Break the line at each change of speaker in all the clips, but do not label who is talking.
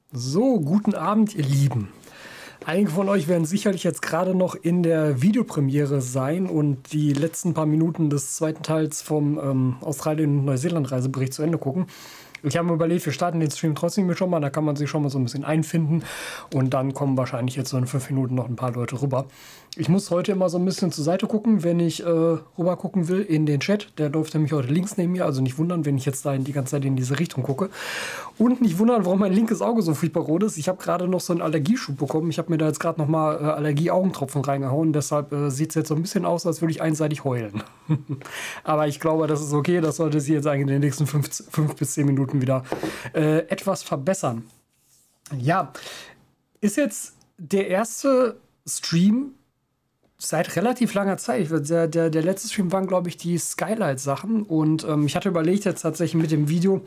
So, guten Abend, ihr Lieben. Einige von euch werden sicherlich jetzt gerade noch in der Videopremiere sein und die letzten paar Minuten des zweiten Teils vom Australien- und Neuseeland-Reisebericht zu Ende gucken. Ich habe mir überlegt, wir starten den Stream trotzdem schon mal, da kann man sich schon mal so ein bisschen einfinden und dann kommen wahrscheinlich jetzt so in 5 Minuten noch ein paar Leute rüber. Ich muss heute immer so ein bisschen zur Seite gucken, wenn ich rüber gucken will in den Chat. Der läuft nämlich heute links neben mir, also nicht wundern, wenn ich jetzt da die ganze Zeit in diese Richtung gucke. Und nicht wundern, warum mein linkes Auge so furchtbar rot ist. Ich habe gerade noch so einen Allergieschub bekommen. Ich habe mir da jetzt gerade noch mal Allergie-Augentropfen reingehauen. Deshalb sieht es jetzt so ein bisschen aus, als würde ich einseitig heulen. Aber ich glaube, das ist okay. Das sollte sich jetzt eigentlich in den nächsten 5 bis 10 Minuten wieder etwas verbessern. Ja, ist jetzt der erste Stream seit relativ langer Zeit. Der letzte Stream waren, glaube ich, die Skylight-Sachen. Und ich hatte überlegt, jetzt tatsächlich mit dem Video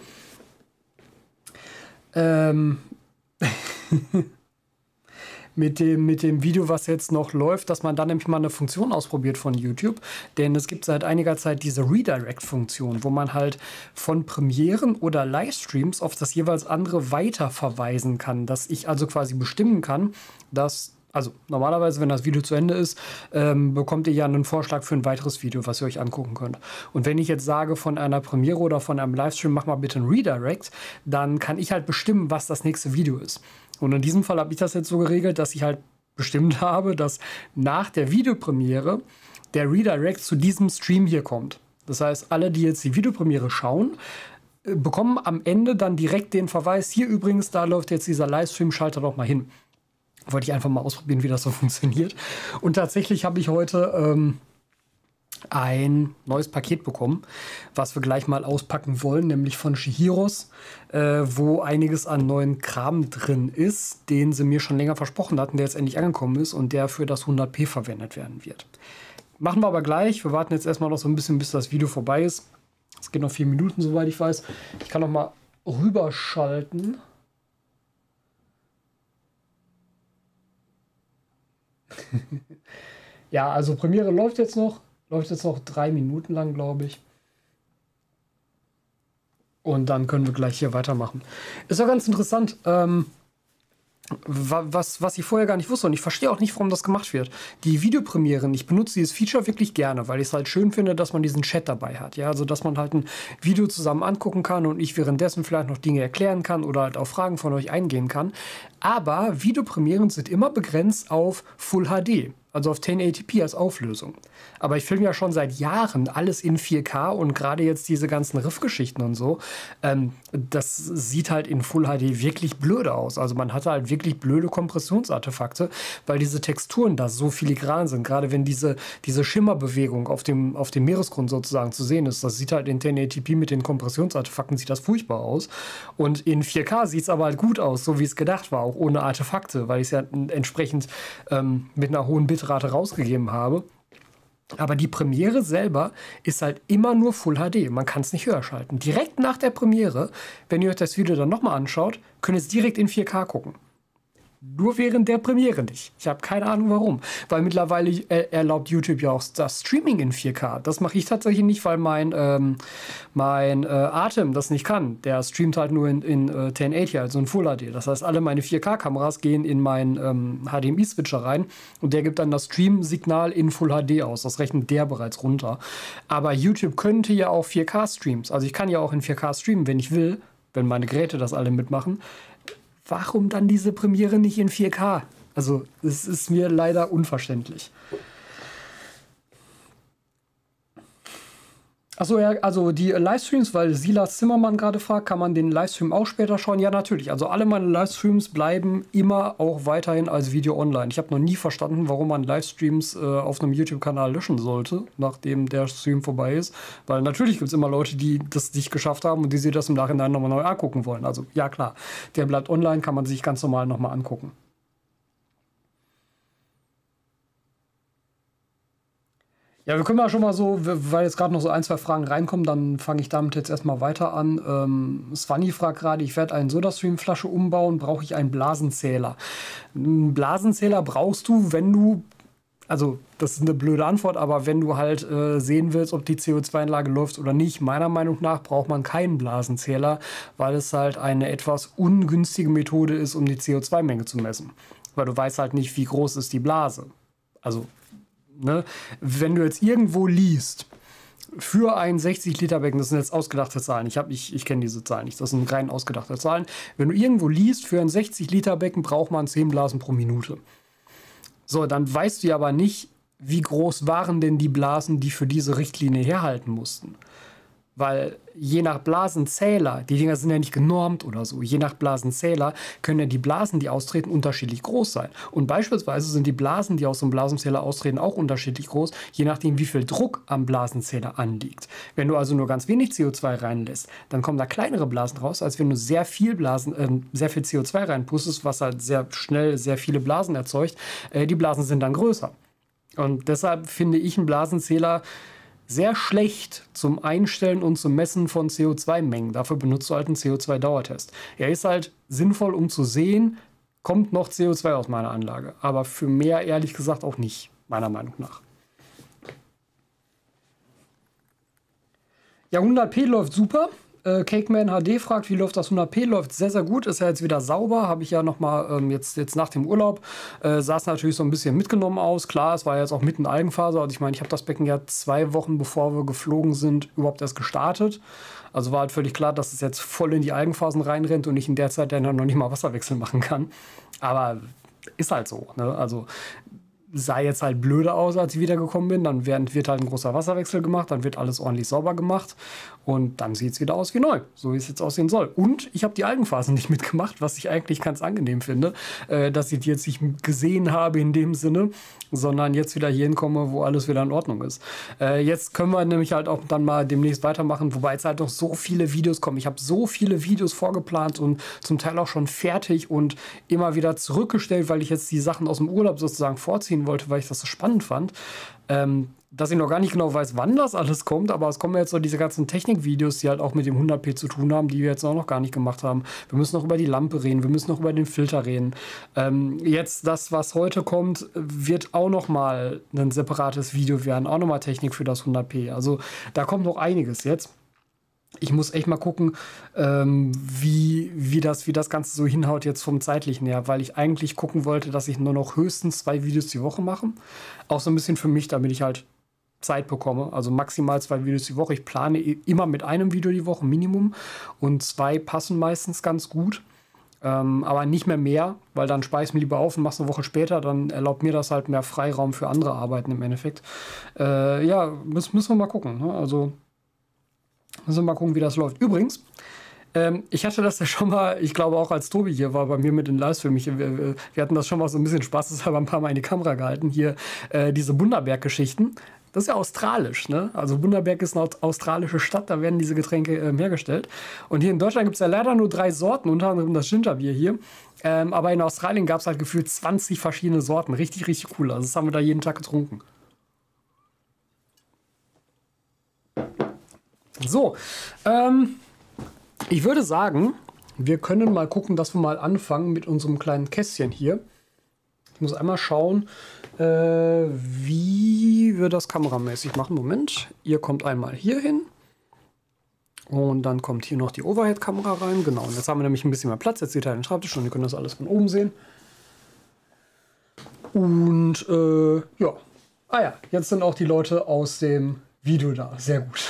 mit dem Video, was jetzt noch läuft, dass man dann nämlich mal eine Funktion ausprobiert von YouTube. Denn es gibt seit einiger Zeit diese Redirect-Funktion, wo man halt von Premieren oder Livestreams auf das jeweils andere weiterverweisen kann. Dass ich also quasi bestimmen kann, dass also normalerweise, wenn das Video zu Ende ist, bekommt ihr ja einen Vorschlag für ein weiteres Video, was ihr euch angucken könnt. Und wenn ich jetzt sage von einer Premiere oder von einem Livestream, mach mal bitte ein Redirect, dann kann ich halt bestimmen, was das nächste Video ist. Und in diesem Fall habe ich das jetzt so geregelt, dass ich halt bestimmt habe, dass nach der Videopremiere der Redirect zu diesem Stream hier kommt. Das heißt, alle, die jetzt die Videopremiere schauen, bekommen am Ende dann direkt den Verweis, hier übrigens, da läuft jetzt dieser Livestream, schaltet doch mal hin. Wollte ich einfach mal ausprobieren, wie das so funktioniert. Und tatsächlich habe ich heute ein neues Paket bekommen, was wir gleich mal auspacken wollen, nämlich von Shihiros, wo einiges an neuen Kram drin ist, den sie mir schon länger versprochen hatten, der jetzt endlich angekommen ist und der für das 100p verwendet werden wird. Machen wir aber gleich. Wir warten jetzt erstmal noch so ein bisschen, bis das Video vorbei ist. Es geht noch 4 Minuten, soweit ich weiß. Ich kann noch mal rüberschalten. Ja, also Premiere läuft jetzt noch 3 Minuten lang, glaube ich. Und dann können wir gleich hier weitermachen. Ist ja ganz interessant, was ich vorher gar nicht wusste. Und ich verstehe auch nicht, warum das gemacht wird. Die Videopremieren, ich benutze dieses Feature wirklich gerne, weil ich es halt schön finde, dass man diesen Chat dabei hat. Ja, also dass man halt ein Video zusammen angucken kann und ich währenddessen vielleicht noch Dinge erklären kann oder halt auf Fragen von euch eingehen kann. Aber Videopremieren sind immer begrenzt auf Full HD. Also auf 1080p als Auflösung. Aber ich filme ja schon seit Jahren alles in 4K und gerade jetzt diese ganzen Riff-Geschichten und so, das sieht halt in Full HD wirklich blöde aus. Also man hat halt wirklich blöde Kompressionsartefakte, weil diese Texturen da so filigran sind. Gerade wenn diese Schimmerbewegung auf dem Meeresgrund sozusagen zu sehen ist, das sieht halt in 1080p mit den Kompressionsartefakten sieht das furchtbar aus. Und in 4K sieht es aber halt gut aus, so wie es gedacht war, auch ohne Artefakte, weil ich es ja entsprechend mit einer hohen Bitrate rausgegeben habe. Aber die Premiere selber ist halt immer nur Full HD. Man kann es nicht höher schalten. Direkt nach der Premiere, wenn ihr euch das Video dann nochmal anschaut, könnt ihr es direkt in 4K gucken. Nur während der Premiere nicht. Ich habe keine Ahnung warum. Weil mittlerweile erlaubt YouTube ja auch das Streaming in 4K. Das mache ich tatsächlich nicht, weil mein Atem das nicht kann. Der streamt halt nur in 1080, also in Full HD. Das heißt, alle meine 4K-Kameras gehen in meinen HDMI-Switcher rein und der gibt dann das Stream-Signal in Full HD aus. Das rechnet der bereits runter. Aber YouTube könnte ja auch 4K-Streams. Also ich kann ja auch in 4K streamen, wenn ich will, wenn meine Geräte das alle mitmachen. Warum dann diese Premiere nicht in 4K? Also, es ist mir leider unverständlich. Achso, ja, also die Livestreams, weil Silas Zimmermann gerade fragt, kann man den Livestream auch später schauen? Ja, natürlich. Also alle meine Livestreams bleiben immer auch weiterhin als Video online. Ich habe noch nie verstanden, warum man Livestreams auf einem YouTube-Kanal löschen sollte, nachdem der Stream vorbei ist. Weil natürlich gibt es immer Leute, die das nicht geschafft haben und die sich das im Nachhinein nochmal neu angucken wollen. Also ja klar, der bleibt online, kann man sich ganz normal nochmal angucken. Ja, wir können mal schon mal so, weil jetzt gerade noch so 1, 2 Fragen reinkommen, dann fange ich damit jetzt erstmal weiter an. Svanny fragt gerade, ich werde eine Sodastream-Flasche umbauen, brauche ich einen Blasenzähler? Einen Blasenzähler brauchst du, wenn du Also, das ist eine blöde Antwort, aber wenn du halt sehen willst, ob die CO2-Anlage läuft oder nicht, meiner Meinung nach braucht man keinen Blasenzähler, weil es halt eine etwas ungünstige Methode ist, um die CO2-Menge zu messen. Weil du weißt halt nicht, wie groß ist die Blase. Also, ne, wenn du jetzt irgendwo liest, für ein 60-Liter-Becken, das sind jetzt ausgedachte Zahlen, ich kenne diese Zahlen nicht, das sind rein ausgedachte Zahlen. Wenn du irgendwo liest, für ein 60-Liter-Becken braucht man 10 Blasen pro Minute. So, dann weißt du ja aber nicht, wie groß waren denn die Blasen, die für diese Richtlinie herhalten mussten. Weil je nach Blasenzähler, die Dinger sind ja nicht genormt oder so, je nach Blasenzähler können ja die Blasen, die austreten, unterschiedlich groß sein. Und beispielsweise sind die Blasen, die aus dem Blasenzähler austreten, auch unterschiedlich groß, je nachdem, wie viel Druck am Blasenzähler anliegt. Wenn du also nur ganz wenig CO2 reinlässt, dann kommen da kleinere Blasen raus, als wenn du sehr viel CO2 reinpustest, was halt sehr schnell sehr viele Blasen erzeugt. Die Blasen sind dann größer. Und deshalb finde ich einen Blasenzähler sehr schlecht zum Einstellen und zum Messen von CO2-Mengen. Dafür benutzt du halt einen CO2-Dauertest. Er ist halt sinnvoll, um zu sehen, kommt noch CO2 aus meiner Anlage. Aber für mehr ehrlich gesagt auch nicht, meiner Meinung nach. Ja, 100p läuft super. Cakeman HD fragt, wie läuft das 100p? Läuft sehr, sehr gut. Ist ja jetzt wieder sauber. Habe ich ja noch mal jetzt nach dem Urlaub. Sah es natürlich so ein bisschen mitgenommen aus. Klar, es war jetzt auch mitten Algenphase. Also ich meine, ich habe das Becken ja 2 Wochen, bevor wir geflogen sind, überhaupt erst gestartet. Also war halt völlig klar, dass es jetzt voll in die Algenphasen reinrennt und ich in der Zeit dann noch nicht mal Wasserwechsel machen kann. Aber ist halt so, ne? Also sah jetzt halt blöde aus, als ich wiedergekommen bin. Dann wird halt ein großer Wasserwechsel gemacht, dann wird alles ordentlich sauber gemacht und dann sieht es wieder aus wie neu, so wie es jetzt aussehen soll. Und ich habe die Algenphasen nicht mitgemacht, was ich eigentlich ganz angenehm finde, dass ich die jetzt nicht gesehen habe in dem Sinne, sondern jetzt wieder hier hinkomme, wo alles wieder in Ordnung ist. Jetzt können wir nämlich halt auch dann mal demnächst weitermachen, wobei jetzt halt noch so viele Videos kommen. Ich habe so viele Videos vorgeplant und zum Teil auch schon fertig und immer wieder zurückgestellt, weil ich jetzt die Sachen aus dem Urlaub sozusagen vorziehen wollte, weil ich das so spannend fand, dass ich noch gar nicht genau weiß, wann das alles kommt, aber es kommen jetzt so diese ganzen Technikvideos, die halt auch mit dem 100p zu tun haben, die wir jetzt auch noch gar nicht gemacht haben. Wir müssen noch über die Lampe reden, wir müssen noch über den Filter reden. Jetzt das, was heute kommt, wird auch noch mal ein separates Video werden, auch noch mal Technik für das 100p. Also da kommt noch einiges jetzt. Ich muss echt mal gucken, wie das Ganze so hinhaut jetzt vom Zeitlichen her, weil ich eigentlich gucken wollte, dass ich nur noch höchstens 2 Videos die Woche mache. Auch so ein bisschen für mich, damit ich halt Zeit bekomme. Also maximal 2 Videos die Woche. Ich plane immer mit einem Video die Woche Minimum und 2 passen meistens ganz gut. Aber nicht mehr, weil dann speise ich mir lieber auf und mache es eine Woche später. Dann erlaubt mir das halt mehr Freiraum für andere Arbeiten im Endeffekt. Ja, müssen wir mal gucken. Ne? Also müssen wir mal gucken, wie das läuft. Übrigens, ich hatte das ja schon mal, ich glaube auch als Tobi hier war bei mir mit den Livestream. Wir hatten das schon mal so ein bisschen spaßeshalber ein paar Mal in die Kamera gehalten. Hier diese Bundaberg-Geschichten. Das ist ja australisch, ne? Also Bundaberg ist eine australische Stadt, da werden diese Getränke hergestellt. Und hier in Deutschland gibt es ja leider nur 3 Sorten, unter anderem das Gingerbier hier. Aber in Australien gab es halt gefühlt 20 verschiedene Sorten. Richtig, richtig cool. Also das haben wir da jeden Tag getrunken. So, ich würde sagen, wir können mal gucken, dass wir mal anfangen mit unserem kleinen Kästchen hier. Ich muss einmal schauen, wie wir das kameramäßig machen. Moment, ihr kommt einmal hier hin und dann kommt hier noch die Overhead-Kamera rein. Genau, und jetzt haben wir nämlich ein bisschen mehr Platz. Jetzt seht ihr den Schreibtisch und ihr könnt das alles von oben sehen. Und ja, ja, jetzt sind auch die Leute aus dem Video da. Sehr gut.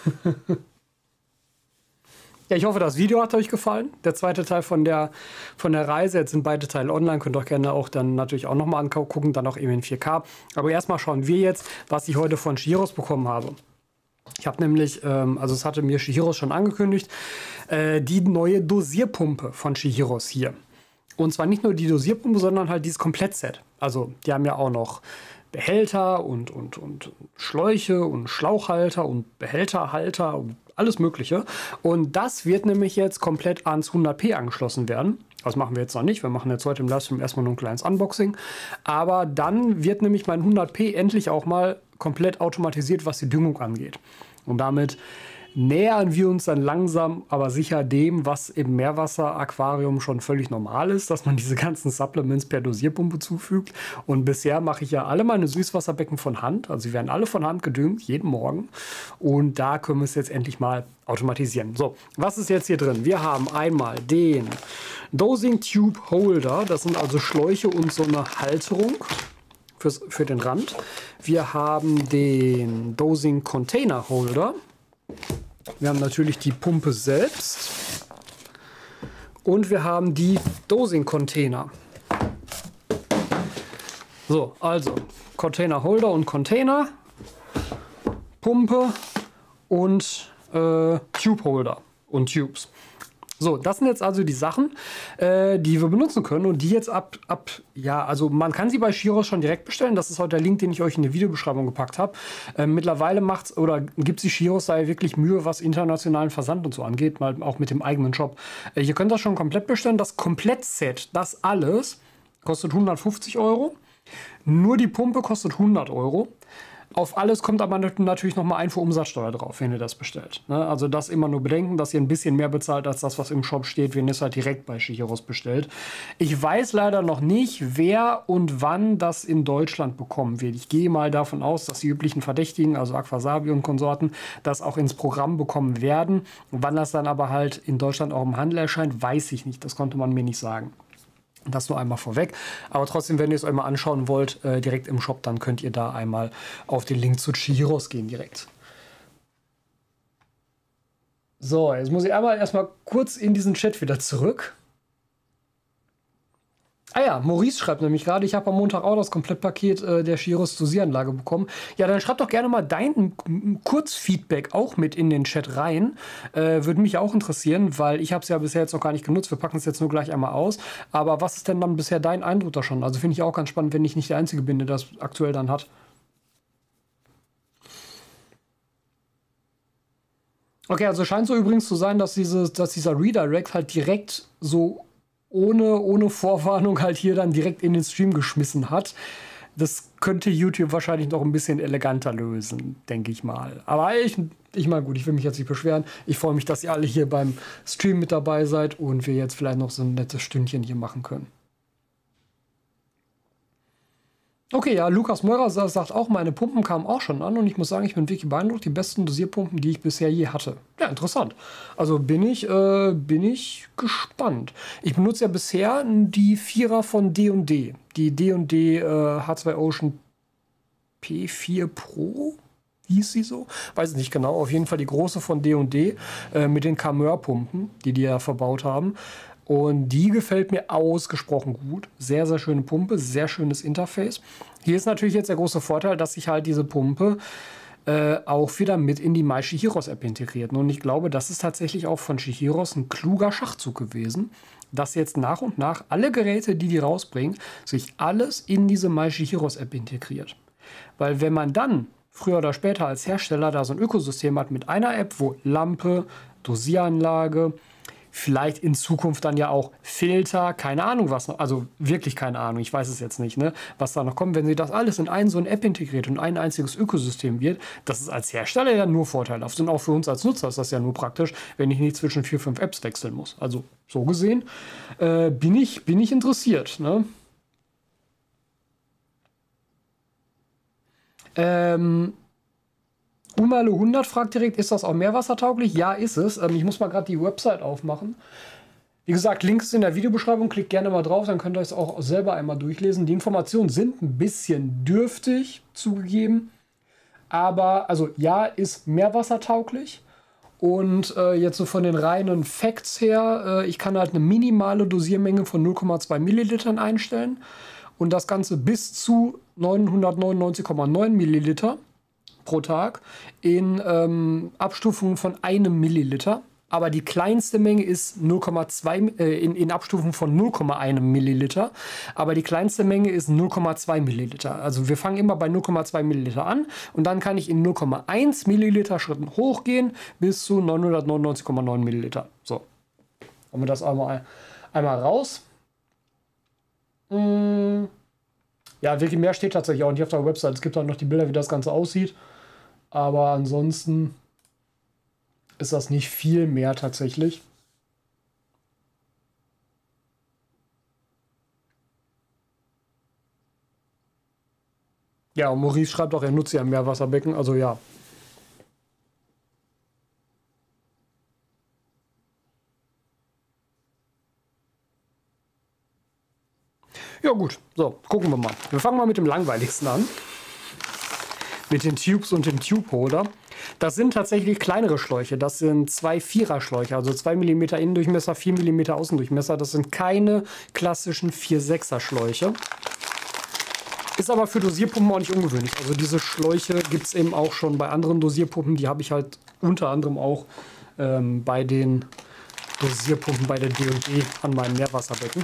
Ja, ich hoffe, das Video hat euch gefallen. Der zweite Teil von der Reise. Jetzt sind beide Teile online. Könnt ihr euch gerne auch dann natürlich auch nochmal angucken. Dann auch eben in 4K. Aber erstmal schauen wir jetzt, was ich heute von Shihiros bekommen habe. Ich habe nämlich, also es hatte mir Shihiros schon angekündigt, die neue Dosierpumpe von Shihiros hier. Und zwar nicht nur die Dosierpumpe, sondern halt dieses Komplettset. Also die haben ja auch noch Behälter und Schläuche und Schlauchhalter und Behälterhalter und alles Mögliche. Und das wird nämlich jetzt komplett ans 100p angeschlossen werden. Das machen wir jetzt noch nicht. Wir machen jetzt heute im Livestream erstmal nur ein kleines Unboxing. Aber dann wird nämlich mein 100p endlich auch mal komplett automatisiert, was die Düngung angeht. Und damit nähern wir uns dann langsam, aber sicher dem, was im Meerwasser-Aquarium schon völlig normal ist, dass man diese ganzen Supplements per Dosierpumpe zufügt. Und bisher mache ich ja alle meine Süßwasserbecken von Hand. Also sie werden alle von Hand gedüngt, jeden Morgen. Und da können wir es jetzt endlich mal automatisieren. So, was ist jetzt hier drin? Wir haben einmal den Dosing Tube Holder. Das sind also Schläuche und so eine Halterung für den Rand. Wir haben den Dosing Container Holder. Wir haben natürlich die Pumpe selbst. Und wir haben die Dosing Container. So, also Container Holder und Container, Pumpe und Tube Holder und Tubes. So, das sind jetzt also die Sachen, die wir benutzen können und die jetzt ja, also man kann sie bei Chiros schon direkt bestellen. Das ist heute der Link, den ich euch in die Videobeschreibung gepackt habe. Mittlerweile gibt sie Chiros da ja wirklich Mühe, was internationalen Versand und so angeht, mal auch mit dem eigenen Shop. Ihr könnt das schon komplett bestellen. Das Komplettset, das alles, kostet 150 Euro. Nur die Pumpe kostet 100 Euro. Auf alles kommt aber natürlich nochmal Einfuhrumsatzsteuer drauf, wenn ihr das bestellt. Ne? Also das immer nur bedenken, dass ihr ein bisschen mehr bezahlt als das, was im Shop steht, wenn ihr es halt direkt bei Chiros bestellt. Ich weiß leider noch nicht, wer und wann das in Deutschland bekommen wird. Ich gehe mal davon aus, dass die üblichen Verdächtigen, also Aquasabi und Konsorten, das auch ins Programm bekommen werden. Wann das dann aber halt in Deutschland auch im Handel erscheint, weiß ich nicht. Das konnte man mir nicht sagen. Das nur einmal vorweg. Aber trotzdem, wenn ihr es euch mal anschauen wollt, direkt im Shop, dann könnt ihr da einmal auf den Link zu Chiros gehen direkt. So, jetzt muss ich erstmal kurz in diesen Chat wieder zurück. Ah ja, Maurice schreibt nämlich gerade, ich habe am Montag auch das Komplettpaket der Chiros Dosieranlage bekommen. Ja, dann schreibt doch gerne mal dein Kurzfeedback auch mit in den Chat rein. Würde mich auch interessieren, weil ich habe es ja bisher jetzt noch gar nicht genutzt. Wir packen es jetzt nur gleich einmal aus. Aber was ist denn dann bisher dein Eindruck da schon? Also finde ich auch ganz spannend, wenn ich nicht der Einzige bin, der das aktuell dann hat. Okay, also scheint so übrigens zu sein, dass dieser Redirect halt direkt so ohne Vorwarnung halt hier dann direkt in den Stream geschmissen hat. Das könnte YouTube wahrscheinlich noch ein bisschen eleganter lösen, denke ich mal. Aber ich meine, gut, ich will mich jetzt nicht beschweren. Ich freue mich, dass ihr alle hier beim Stream mit dabei seid und wir jetzt vielleicht noch so ein nettes Stündchen hier machen können. Okay, ja, Lukas Meurer sagt auch, meine Pumpen kamen auch schon an und ich muss sagen, ich bin wirklich beeindruckt. Die besten Dosierpumpen, die ich bisher je hatte. Ja, interessant. Also bin ich gespannt. Ich benutze ja bisher die Vierer von D&D. Die D&D H2 Ocean P4 Pro. Hieß sie so? Weiß ich nicht genau. Auf jeden Fall die große von D&D mit den Cameur-Pumpen, die ja verbaut haben. Und die gefällt mir ausgesprochen gut. Sehr, sehr schöne Pumpe, sehr schönes Interface. Hier ist natürlich jetzt der große Vorteil, dass sich halt diese Pumpe auch wieder mit in die My Chihiros App integriert. Und ich glaube, das ist tatsächlich auch von Chihiros ein kluger Schachzug gewesen, dass jetzt nach und nach alle Geräte, die rausbringen, sich alles in diese My Chihiros App integriert. Weil wenn man dann früher oder später als Hersteller da so ein Ökosystem hat mit einer App, wo Lampe, Dosieranlage, vielleicht in Zukunft dann ja auch Filter, keine Ahnung was noch, also wirklich keine Ahnung, ich weiß es jetzt nicht, ne, was da noch kommt. Wenn sie das alles in so eine App integriert und ein einziges Ökosystem wird, das ist als Hersteller ja nur vorteilhaft. Und auch für uns als Nutzer ist das ja nur praktisch, wenn ich nicht zwischen 4, 5 Apps wechseln muss. Also so gesehen bin ich interessiert. Ne? Umalo 100 fragt direkt, ist das auch meerwassertauglich? Ja, ist es. Ich muss mal gerade die Website aufmachen. Wie gesagt, Links in der Videobeschreibung. Klickt gerne mal drauf, dann könnt ihr es auch selber einmal durchlesen. Die Informationen sind ein bisschen dürftig zugegeben. Aber, also ja, ist meerwassertauglich. Und jetzt so von den reinen Facts her, ich kann halt eine minimale Dosiermenge von 0,2 Millilitern einstellen. Und das Ganze bis zu 999,9 Milliliter pro Tag in Abstufungen von 1 Milliliter. Aber die kleinste Menge ist 0,2 in Abstufung von 0,1 Milliliter. Aber die kleinste Menge ist 0,2 Milliliter. Also wir fangen immer bei 0,2 Milliliter an und dann kann ich in 0,1 Milliliter Schritten hochgehen bis zu 999,9 Milliliter. So, haben wir das einmal raus. Ja, wirklich mehr steht tatsächlich auch nicht auf der Website. Es gibt auch noch die Bilder, wie das Ganze aussieht. Aber ansonsten ist das nicht viel mehr tatsächlich. Ja, und Maurice schreibt auch, er nutzt ja ein Meerwasserbecken, also ja. Ja gut, so, gucken wir mal. Wir fangen mal mit dem langweiligsten an. Mit den Tubes und dem Tube-Holder. Das sind tatsächlich kleinere Schläuche. Das sind 2 Vierer-Schläuche, also 2 mm Innendurchmesser, 4 mm Außendurchmesser. Das sind keine klassischen 4-6er-Schläuche. Ist aber für Dosierpumpen auch nicht ungewöhnlich. Also diese Schläuche gibt es eben auch schon bei anderen Dosierpumpen. Die habe ich halt unter anderem auch bei den Dosierpumpen bei der D&D an meinem Meerwasserbecken.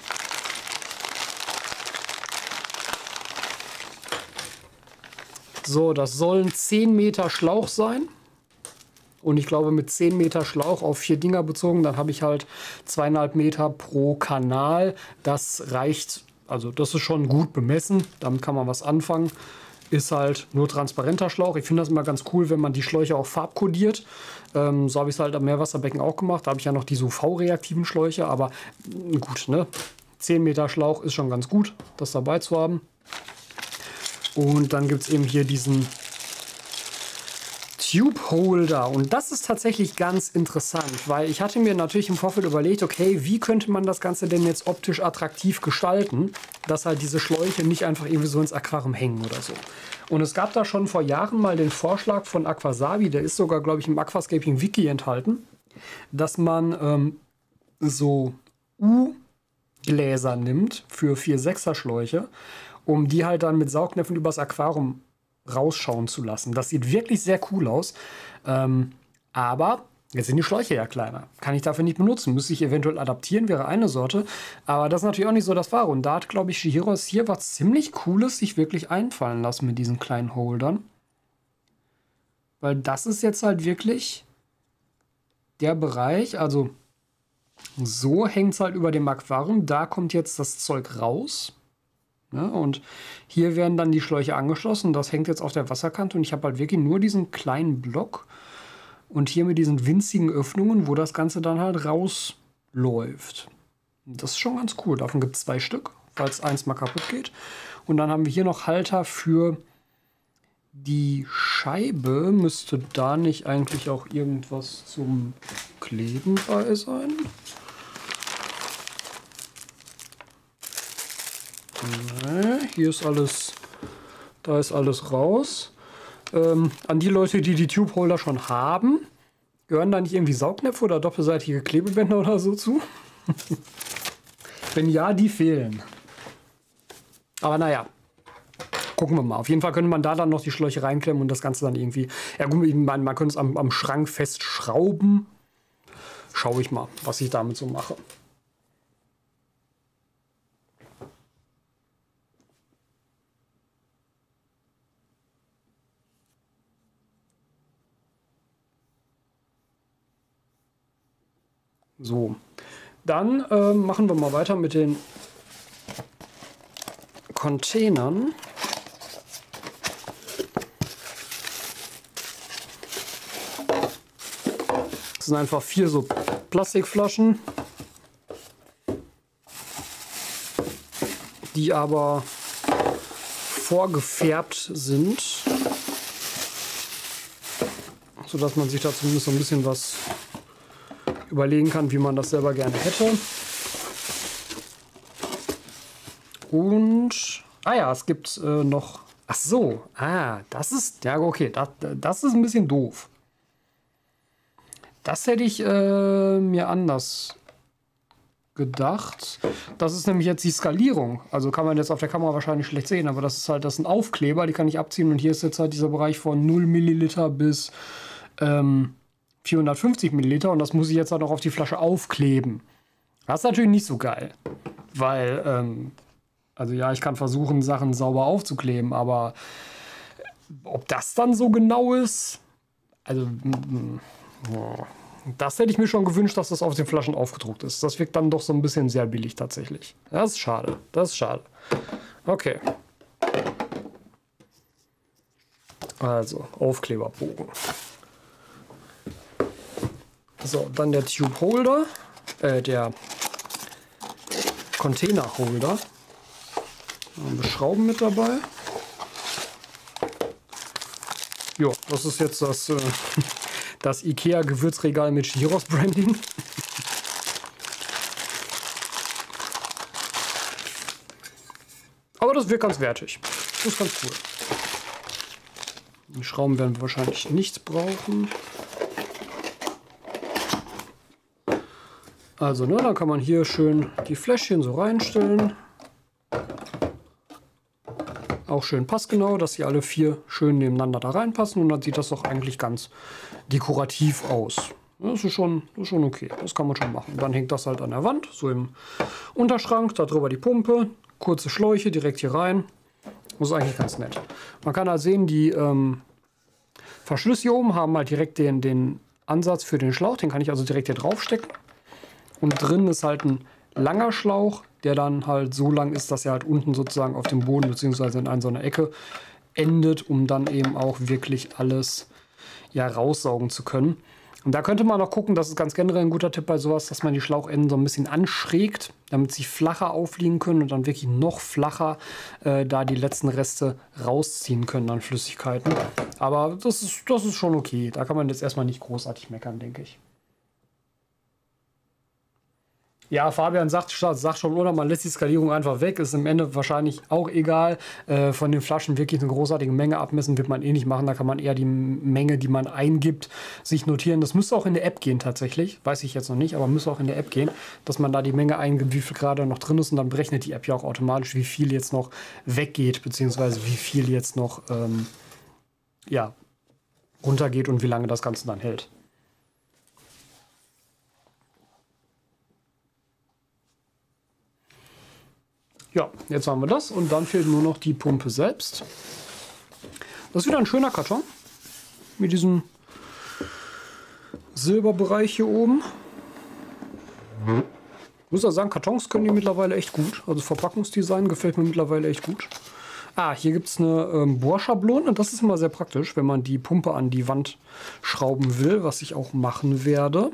So, das sollen 10 Meter Schlauch sein. Und ich glaube, mit 10 Meter Schlauch auf 4 Dinger bezogen, dann habe ich halt 2,5 Meter pro Kanal. Das reicht, also das ist schon gut bemessen. Damit kann man was anfangen. Ist halt nur transparenter Schlauch. Ich finde das immer ganz cool, wenn man die Schläuche auch farbkodiert. So habe ich es halt am Meerwasserbecken auch gemacht. Da habe ich ja noch diese UV-reaktiven Schläuche. Aber gut, ne? 10 Meter Schlauch ist schon ganz gut, das dabei zu haben. Und dann gibt es eben hier diesen Tube Holder. Und das ist tatsächlich ganz interessant, weil ich hatte mir natürlich im Vorfeld überlegt, okay, wie könnte man das Ganze denn jetzt optisch attraktiv gestalten, dass halt diese Schläuche nicht einfach irgendwie so ins Aquarium hängen oder so. Und es gab da schon vor Jahren mal den Vorschlag von Aquasavi, der ist sogar, glaube ich, im Aquascaping Wiki enthalten, dass man so U-Gläser nimmt für 4-6er Schläuche, um die halt dann mit Saugnäpfen übers Aquarium rausschauen zu lassen. Das sieht wirklich sehr cool aus. Aber jetzt sind die Schläuche ja kleiner. Kann ich dafür nicht benutzen. Müsste ich eventuell adaptieren, wäre eine Sorte. Aber das ist natürlich auch nicht so das Wahre. Und da hat, glaube ich, Shihiros hier was ziemlich Cooles sich wirklich einfallen lassen mit diesen kleinen Holdern. Weil das ist jetzt halt wirklich der Bereich, also so hängt es halt über dem Aquarium. Da kommt jetzt das Zeug raus. Ja, und hier werden dann die Schläuche angeschlossen. Das hängt jetzt auf der Wasserkante und ich habe halt wirklich nur diesen kleinen Block und hier mit diesen winzigen Öffnungen, wo das Ganze dann halt rausläuft. Das ist schon ganz cool. Davon gibt es 2 Stück, falls eins mal kaputt geht. Und dann haben wir hier noch Halter für die Scheibe. Müsste da nicht eigentlich auch irgendwas zum Kleben bei sein? Hier ist alles, da ist alles raus. An die Leute, die die Tube Holder schon haben, gehören da nicht irgendwie Saugnäpfe oder doppelseitige Klebebänder oder so zu? Wenn ja, die fehlen. Aber naja, gucken wir mal. Auf jeden Fall könnte man da dann noch die Schläuche reinklemmen und das Ganze dann irgendwie... Ja gut, man könnte es am Schrank festschrauben. Schaue ich mal, was ich damit so mache. So, dann machen wir mal weiter mit den Containern. Das sind einfach 4 so Plastikflaschen, die aber vorgefärbt sind, sodass man sich da zumindest so ein bisschen was überlegen kann, wie man das selber gerne hätte. Und, ja, es gibt noch, ach so, das ist, ja okay, das ist ein bisschen doof. Das hätte ich mir anders gedacht. Das ist nämlich jetzt die Skalierung. Also kann man jetzt auf der Kamera wahrscheinlich schlecht sehen, aber das ist halt, das sind Aufkleber, die kann ich abziehen und hier ist jetzt halt dieser Bereich von 0 Milliliter bis 450 Milliliter und das muss ich jetzt halt noch auf die Flasche aufkleben. Das ist natürlich nicht so geil, weil, also ja, ich kann versuchen, Sachen sauber aufzukleben, aber ob das dann so genau ist, also das hätte ich mir schon gewünscht, dass das auf den Flaschen aufgedruckt ist. Das wirkt dann doch so ein bisschen sehr billig tatsächlich. Das ist schade, das ist schade. Okay. Also, Aufkleberbogen. So, dann der Tube Holder, der Container Holder. Da haben wir Schrauben mit dabei. Ja, das ist jetzt das, das IKEA Gewürzregal mit Gyros Branding. Aber das wird ganz wertig. Das ist ganz cool. Die Schrauben werden wir wahrscheinlich nicht brauchen. Also, ne, dann kann man hier schön die Fläschchen so reinstellen. Auch schön passgenau, dass sie alle 4 schön nebeneinander da reinpassen. Und dann sieht das doch eigentlich ganz dekorativ aus. Das ist schon okay. Das kann man schon machen. Dann hängt das halt an der Wand, so im Unterschrank. Da drüber die Pumpe. Kurze Schläuche direkt hier rein. Das ist eigentlich ganz nett. Man kann halt sehen, die Verschlüsse hier oben haben halt direkt den Ansatz für den Schlauch. Den kann ich also direkt hier draufstecken. Und drin ist halt ein langer Schlauch, der dann halt so lang ist, dass er halt unten sozusagen auf dem Boden bzw. in so einer Ecke endet, um dann eben auch wirklich alles ja raussaugen zu können. Und da könnte man noch gucken, das ist ganz generell ein guter Tipp bei sowas, dass man die Schlauchenden so ein bisschen anschrägt, damit sie flacher aufliegen können und dann wirklich noch flacher da die letzten Reste rausziehen können an Flüssigkeiten. Aber das ist schon okay. Da kann man jetzt erstmal nicht großartig meckern, denke ich. Ja, Fabian sagt schon, oder man lässt die Skalierung einfach weg. Ist im Ende wahrscheinlich auch egal. Von den Flaschen wirklich eine großartige Menge abmessen wird man eh nicht machen. Da kann man eher die Menge, die man eingibt, sich notieren. Das müsste auch in der App gehen tatsächlich. Weiß ich jetzt noch nicht, aber müsste auch in der App gehen, dass man da die Menge eingibt, wie viel gerade noch drin ist. Und dann berechnet die App ja auch automatisch, wie viel jetzt noch weggeht, beziehungsweise wie viel jetzt noch ja, runtergeht und wie lange das Ganze dann hält. Ja, jetzt haben wir das und dann fehlt nur noch die Pumpe selbst. Das ist wieder ein schöner Karton mit diesem Silberbereich hier oben. Ich muss ja sagen, Kartons können die mittlerweile echt gut. Also Verpackungsdesign gefällt mir mittlerweile echt gut. Ah, hier gibt es eine Bohrschablone und das ist immer sehr praktisch, wenn man die Pumpe an die Wand schrauben will, was ich auch machen werde.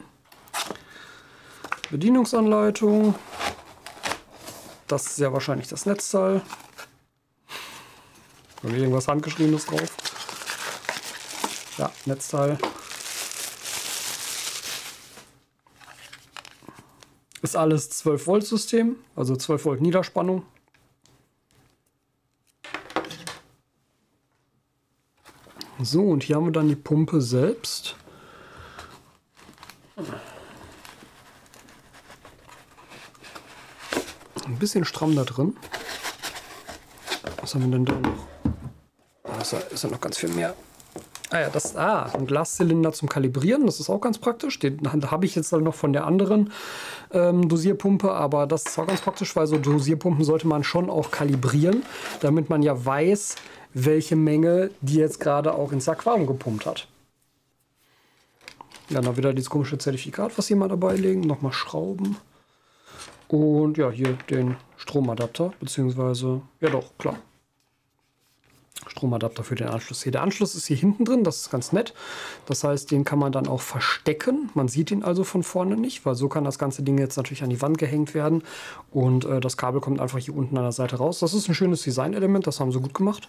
Bedienungsanleitung. Das ist ja wahrscheinlich das Netzteil. Da ist irgendwas Handgeschriebenes drauf. Ja, Netzteil. Ist alles 12 Volt System, also 12 Volt Niederspannung. So, und hier haben wir dann die Pumpe selbst. Ein bisschen stramm da drin. Was haben wir denn da noch? Da ist ja noch ganz viel mehr. Ah ja, ein Glaszylinder zum Kalibrieren. Das ist auch ganz praktisch. Den habe ich jetzt dann noch von der anderen Dosierpumpe. Aber das ist auch ganz praktisch, weil so Dosierpumpen sollte man schon auch kalibrieren, damit man ja weiß, welche Menge die jetzt gerade auch ins Aquarium gepumpt hat. Ja, dann wieder dieses komische Zertifikat, was hier mal dabei legen. Nochmal Schrauben. Und ja, hier den Stromadapter, beziehungsweise, ja doch, klar. Stromadapter für den Anschluss hier. Der Anschluss ist hier hinten drin, das ist ganz nett. Das heißt, den kann man dann auch verstecken. Man sieht ihn also von vorne nicht, weil so kann das ganze Ding jetzt natürlich an die Wand gehängt werden. Und das Kabel kommt einfach hier unten an der Seite raus. Das ist ein schönes Designelement, das haben sie gut gemacht.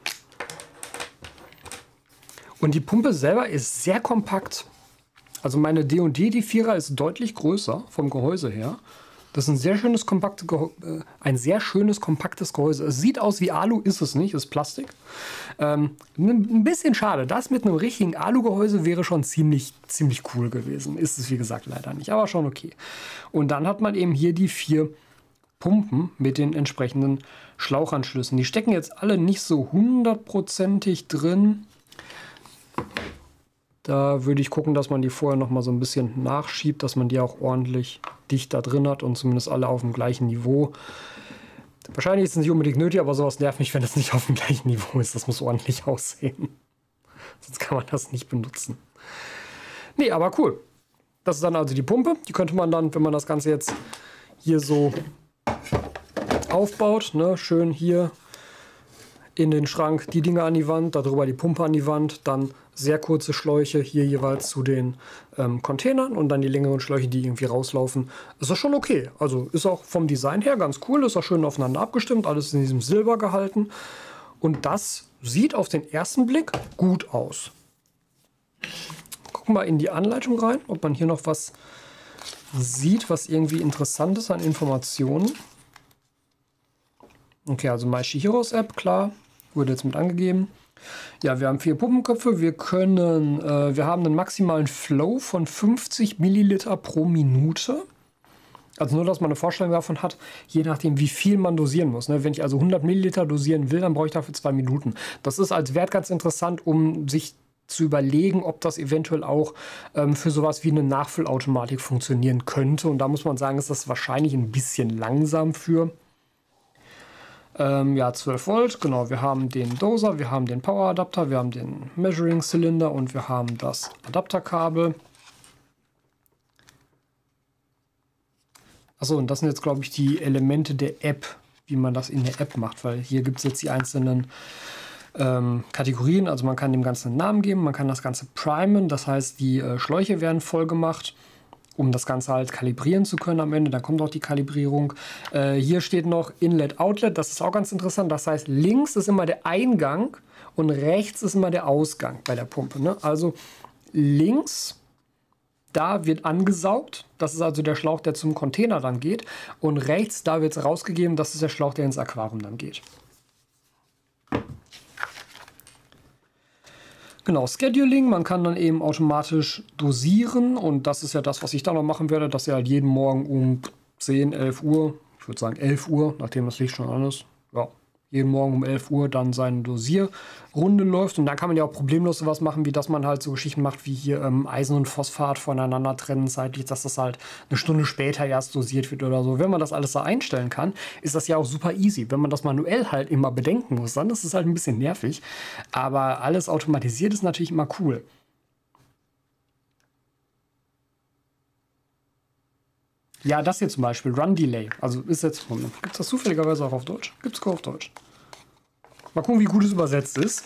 Und die Pumpe selber ist sehr kompakt. Also meine D&D, die 4er, ist deutlich größer vom Gehäuse her. Das ist ein sehr schönes, kompaktes Gehäuse. Es sieht aus wie Alu, ist es nicht, ist Plastik. Ein bisschen schade. Das mit einem richtigen Alu-Gehäuse wäre schon ziemlich cool gewesen. Ist es, wie gesagt, leider nicht, aber schon okay. Und dann hat man eben hier die 4 Pumpen mit den entsprechenden Schlauchanschlüssen. Die stecken jetzt alle nicht so 100%ig drin. Da würde ich gucken, dass man die vorher noch mal so ein bisschen nachschiebt, dass man die auch ordentlich dicht da drin hat und zumindest alle auf dem gleichen Niveau. Wahrscheinlich ist es nicht unbedingt nötig, aber sowas nervt mich, wenn es nicht auf dem gleichen Niveau ist. Das muss ordentlich aussehen. Sonst kann man das nicht benutzen. Nee, aber cool. Das ist dann also die Pumpe. Die könnte man dann, wenn man das Ganze jetzt hier so aufbaut, ne, schön hier in den Schrank die Dinger an die Wand, darüber die Pumpe an die Wand, dann sehr kurze Schläuche hier jeweils zu den Containern und dann die längeren Schläuche, die irgendwie rauslaufen. Ist das schon okay. Also ist auch vom Design her ganz cool, ist auch schön aufeinander abgestimmt, alles in diesem Silber gehalten. Und das sieht auf den ersten Blick gut aus. Gucken wir in die Anleitung rein, ob man hier noch was sieht, was irgendwie interessant ist an Informationen. Okay, also MyShiHeroes App, klar, wurde jetzt mit angegeben. Ja, wir haben 4 Puppenköpfe. Wir haben einen maximalen Flow von 50 Milliliter pro Minute. Also nur, dass man eine Vorstellung davon hat, je nachdem, wie viel man dosieren muss. Wenn ich also 100 Milliliter dosieren will, dann brauche ich dafür 2 Minuten. Das ist als Wert ganz interessant, um sich zu überlegen, ob das eventuell auch für sowas wie eine Nachfüllautomatik funktionieren könnte. Und da muss man sagen, ist das wahrscheinlich ein bisschen langsam für. Ja, 12 Volt, genau. Wir haben den Doser, wir haben den Power Adapter, wir haben den Measuring Zylinder und wir haben das Adapterkabel. Achso, und das sind jetzt, glaube ich, die Elemente der App, wie man das in der App macht, weil hier gibt es jetzt die einzelnen Kategorien. Also man kann dem Ganzen einen Namen geben, man kann das Ganze primen, das heißt, die Schläuche werden voll gemacht, um das Ganze halt kalibrieren zu können am Ende. Dann kommt auch die Kalibrierung. Hier steht noch Inlet, Outlet. Das ist auch ganz interessant. Das heißt, links ist immer der Eingang und rechts ist immer der Ausgang bei der Pumpe. Ne? Also links, da wird angesaugt. Das ist also der Schlauch, der zum Container dann geht. Und rechts, da wird es rausgegeben. Das ist der Schlauch, der ins Aquarium dann geht. Genau, Scheduling, man kann dann eben automatisch dosieren und das ist ja das, was ich da noch machen werde, dass er halt jeden Morgen um 10, 11 Uhr, ich würde sagen 11 Uhr, nachdem das Licht schon an ist, ja, jeden Morgen um 11 Uhr dann seine Dosierrunde läuft und dann kann man ja auch problemlos sowas machen, wie dass man halt so Geschichten macht, wie hier Eisen und Phosphat voneinander trennen zeitlich, dass das halt eine Stunde später erst dosiert wird oder so. Wenn man das alles so einstellen kann, ist das ja auch super easy. Wenn man das manuell halt immer bedenken muss, dann ist es halt ein bisschen nervig. Aber alles automatisiert ist natürlich immer cool. Ja, das hier zum Beispiel, Run Delay. Also ist jetzt, gibt es das zufälligerweise auch auf Deutsch? Gibt es auch auf Deutsch. Mal gucken, wie gut es übersetzt ist.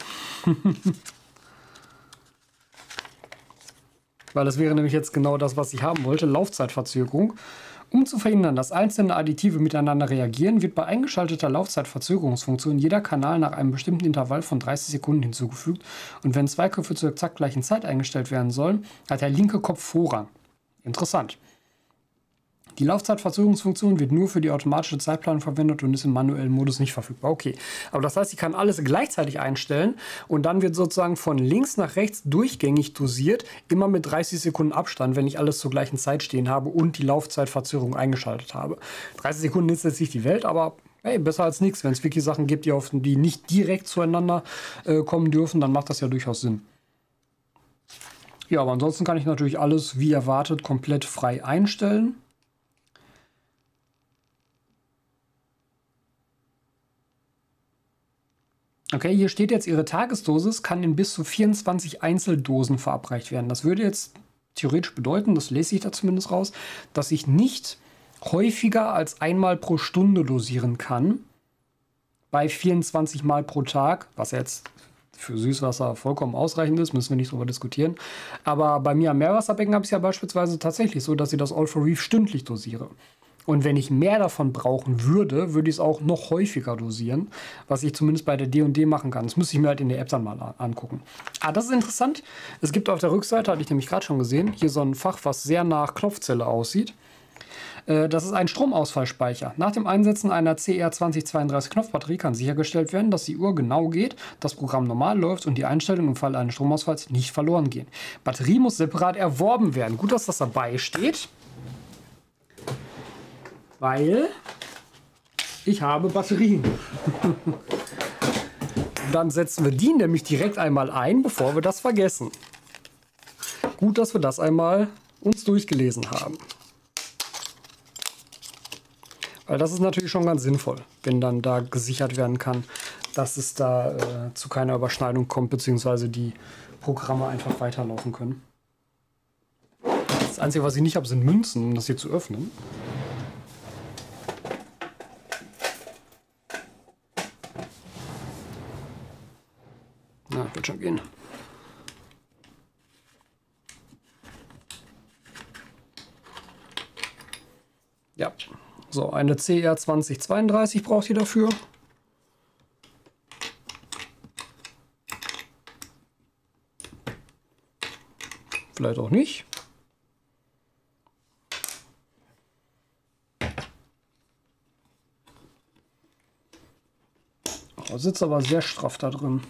Weil das wäre nämlich jetzt genau das, was ich haben wollte. Laufzeitverzögerung. Um zu verhindern, dass einzelne Additive miteinander reagieren, wird bei eingeschalteter Laufzeitverzögerungsfunktion jeder Kanal nach einem bestimmten Intervall von 30 Sekunden hinzugefügt. Und wenn 2 Köpfe zur exakt gleichen Zeit eingestellt werden sollen, hat der linke Kopf Vorrang. Interessant. Die Laufzeitverzögerungsfunktion wird nur für die automatische Zeitplanung verwendet und ist im manuellen Modus nicht verfügbar. Okay, aber das heißt, ich kann alles gleichzeitig einstellen und dann wird sozusagen von links nach rechts durchgängig dosiert, immer mit 30 Sekunden Abstand, wenn ich alles zur gleichen Zeit stehen habe und die Laufzeitverzögerung eingeschaltet habe. 30 Sekunden ist jetzt nicht die Welt, aber hey, besser als nichts. Wenn es wirklich Sachen gibt, die nicht direkt zueinander kommen dürfen, dann macht das ja durchaus Sinn. Ja, aber ansonsten kann ich natürlich alles, wie erwartet, komplett frei einstellen. Okay, hier steht jetzt, Ihre Tagesdosis kann in bis zu 24 Einzeldosen verabreicht werden. Das würde jetzt theoretisch bedeuten, das lese ich da zumindest raus, dass ich nicht häufiger als einmal pro Stunde dosieren kann. Bei 24 Mal pro Tag, was jetzt für Süßwasser vollkommen ausreichend ist, müssen wir nicht drüber diskutieren. Aber bei mir am Meerwasserbecken habe ich es ja beispielsweise tatsächlich so, dass ich das All for Reef stündlich dosiere. Und wenn ich mehr davon brauchen würde, würde ich es auch noch häufiger dosieren, was ich zumindest bei der D&D machen kann. Das müsste ich mir halt in der App dann mal angucken. Ah, das ist interessant. Es gibt auf der Rückseite, hatte ich nämlich gerade schon gesehen, hier so ein Fach, was sehr nach Knopfzelle aussieht. Das ist ein Stromausfallspeicher. Nach dem Einsetzen einer CR2032 Knopfbatterie kann sichergestellt werden, dass die Uhr genau geht, das Programm normal läuft und die Einstellungen im Fall eines Stromausfalls nicht verloren gehen. Batterie muss separat erworben werden. Gut, dass das dabei steht. Weil ich habe Batterien. Dann setzen wir die nämlich direkt einmal ein, bevor wir das vergessen. Gut, dass wir das einmal uns durchgelesen haben. Weil das ist natürlich schon ganz sinnvoll, wenn dann da gesichert werden kann, dass es da zu keiner Überschneidung kommt, beziehungsweise die Programme einfach weiterlaufen können. Das Einzige, was ich nicht habe, sind Münzen, um das hier zu öffnen. schon gehen. Ja, so eine CR 2032 braucht ihr dafür. Vielleicht auch nicht. Oh, sitzt aber sehr straff da drin.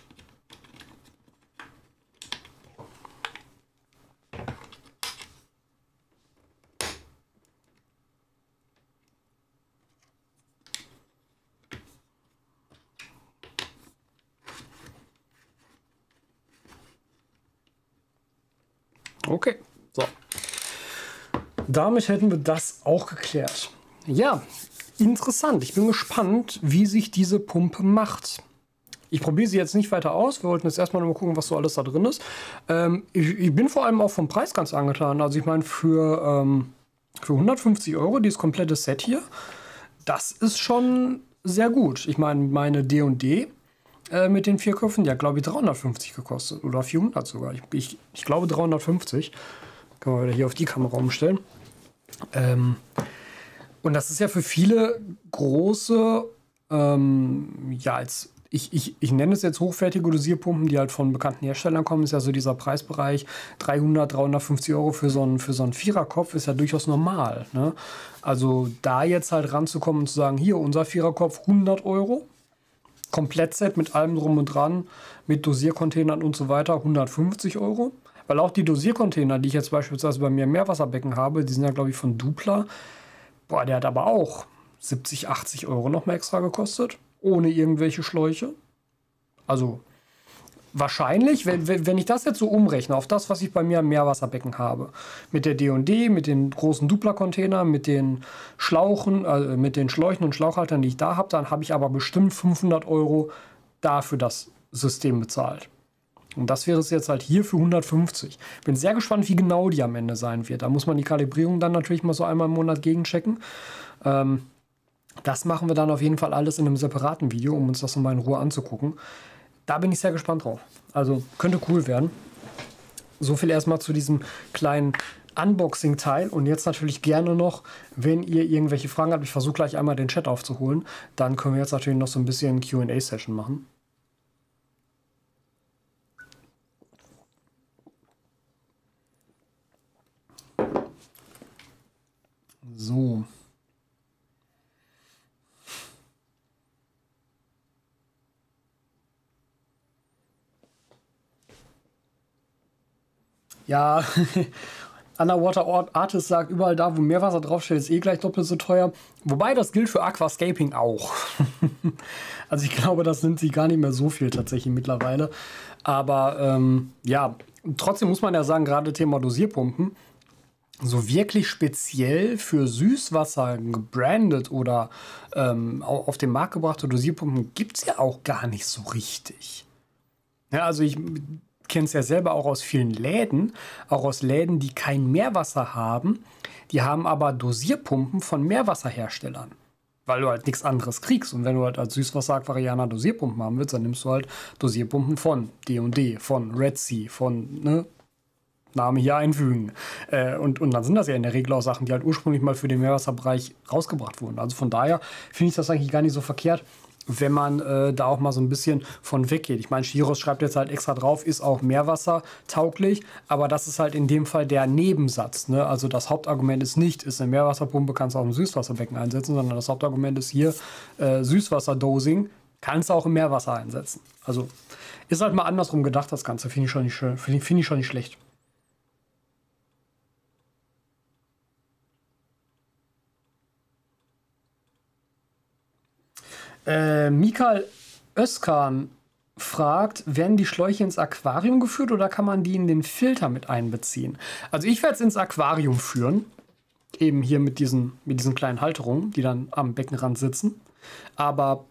Okay, so. Damit hätten wir das auch geklärt. Ja, interessant. Ich bin gespannt, wie sich diese Pumpe macht. Ich probiere sie jetzt nicht weiter aus. Wir wollten jetzt erstmal nur mal gucken, was so alles da drin ist. Ich bin vor allem auch vom Preis ganz angetan. Also ich meine, für 150 € dieses komplette Set hier, das ist schon sehr gut. Ich meine, meine D&D mit den 4 Köpfen, ja, glaube ich, 350 gekostet. Oder 400 sogar. Ich glaube 350. Können wir wieder hier auf die Kamera umstellen. Und das ist ja für viele große, ja, als ich nenne es jetzt hochwertige Dosierpumpen, die halt von bekannten Herstellern kommen, ist ja so dieser Preisbereich 300, 350 € für so einen Viererkopf ist ja durchaus normal. Ne? Also da jetzt halt ranzukommen und zu sagen, hier, unser Viererkopf 100 €, Komplettset mit allem drum und dran, mit Dosiercontainern und so weiter, 150 €. Weil auch die Dosiercontainer, die ich jetzt beispielsweise bei mir im Meerwasserbecken habe, die sind ja, glaube ich, von Dupla. Boah, der hat aber auch 70, 80 € noch mal extra gekostet, ohne irgendwelche Schläuche. Also wahrscheinlich, wenn ich das jetzt so umrechne auf das, was ich bei mir im Meerwasserbecken habe, mit der D&D, mit den großen Dupla-Containern, mit den Schlauchen, mit den Schläuchen und Schlauchhaltern, die ich da habe, dann habe ich aber bestimmt 500 € dafür das System bezahlt. Und das wäre es jetzt halt hier für 150. Bin sehr gespannt, wie genau die am Ende sein wird. Da muss man die Kalibrierung dann natürlich mal so einmal im Monat gegenchecken. Das machen wir dann auf jeden Fall alles in einem separaten Video, um uns das nochmal in Ruhe anzugucken. Da bin ich sehr gespannt drauf. Also könnte cool werden. So viel erstmal zu diesem kleinen Unboxing-Teil. Und jetzt natürlich gerne noch, wenn ihr irgendwelche Fragen habt, ich versuche gleich einmal den Chat aufzuholen, dann können wir jetzt natürlich noch so ein bisschen Q&A-Session machen. So. Ja, Underwater Artist sagt, überall da, wo Meerwasser draufsteht, ist eh gleich doppelt so teuer. Wobei, das gilt für Aquascaping auch. Also ich glaube, das nimmt sich gar nicht mehr so viel tatsächlich mittlerweile. Aber ja, trotzdem muss man ja sagen, gerade Thema Dosierpumpen, so wirklich speziell für Süßwasser gebrandet oder auf den Markt gebrachte Dosierpumpen gibt es ja auch gar nicht so richtig. Ja, also ich kenne es ja selber auch aus vielen Läden, auch aus Läden, die kein Meerwasser haben. Die haben aber Dosierpumpen von Meerwasserherstellern, weil du halt nichts anderes kriegst. Und wenn du halt als Süßwasser-Aquarianer Dosierpumpen haben willst, dann nimmst du halt Dosierpumpen von D&D, von Red Sea, von, ne, Name hier einfügen. Und dann sind das ja in der Regel auch Sachen, die halt ursprünglich mal für den Meerwasserbereich rausgebracht wurden. Also von daher finde ich das eigentlich gar nicht so verkehrt, wenn man da auch mal so ein bisschen von weggeht. Ich meine, Shiros schreibt jetzt halt extra drauf, ist auch Meerwasser tauglich, aber das ist halt in dem Fall der Nebensatz. Ne? Also das Hauptargument ist nicht, ist eine Meerwasserpumpe, kannst du auch im Süßwasserbecken einsetzen, sondern das Hauptargument ist hier Süßwasserdosing, kannst du auch im Meerwasser einsetzen. Also ist halt mal andersrum gedacht, das Ganze. Finde ich schon nicht schön, finde ich schon nicht schlecht. Mikael Özkan fragt, werden die Schläuche ins Aquarium geführt oder kann man die in den Filter mit einbeziehen? Also ich werde es ins Aquarium führen, eben hier mit diesen kleinen Halterungen, die dann am Beckenrand sitzen. Aber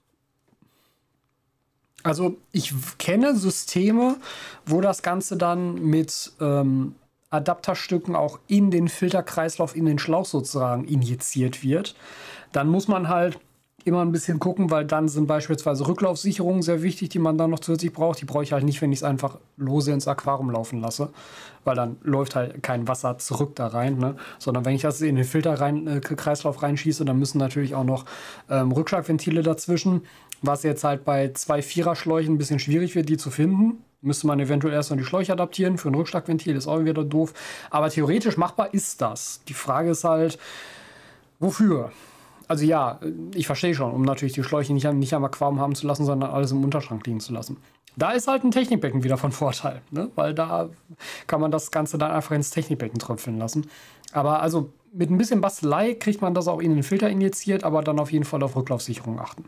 also ich kenne Systeme, wo das Ganze dann mit Adapterstücken auch in den Filterkreislauf, in den Schlauch sozusagen injiziert wird. Dann muss man halt immer ein bisschen gucken, weil dann sind beispielsweise Rücklaufsicherungen sehr wichtig, die man dann noch zusätzlich braucht. Die brauche ich halt nicht, wenn ich es einfach lose ins Aquarium laufen lasse, weil dann läuft halt kein Wasser zurück da rein, ne? Sondern wenn ich das in den Filter rein, Kreislauf reinschieße, dann müssen natürlich auch noch Rückschlagventile dazwischen, was jetzt halt bei 2 Vierer-Schläuchen ein bisschen schwierig wird, die zu finden. Müsste man eventuell erst noch die Schläuche adaptieren. Für ein Rückschlagventil ist auch wieder doof. Aber theoretisch machbar ist das. Die Frage ist halt, wofür? Also ja, ich verstehe schon, um natürlich die Schläuche nicht am Aquarium haben zu lassen, sondern alles im Unterschrank liegen zu lassen. Da ist halt ein Technikbecken wieder von Vorteil, ne? Weil da kann man das Ganze dann einfach ins Technikbecken tröpfeln lassen. Aber also mit ein bisschen Bastelei kriegt man das auch in den Filter injiziert, aber dann auf jeden Fall auf Rücklaufsicherung achten.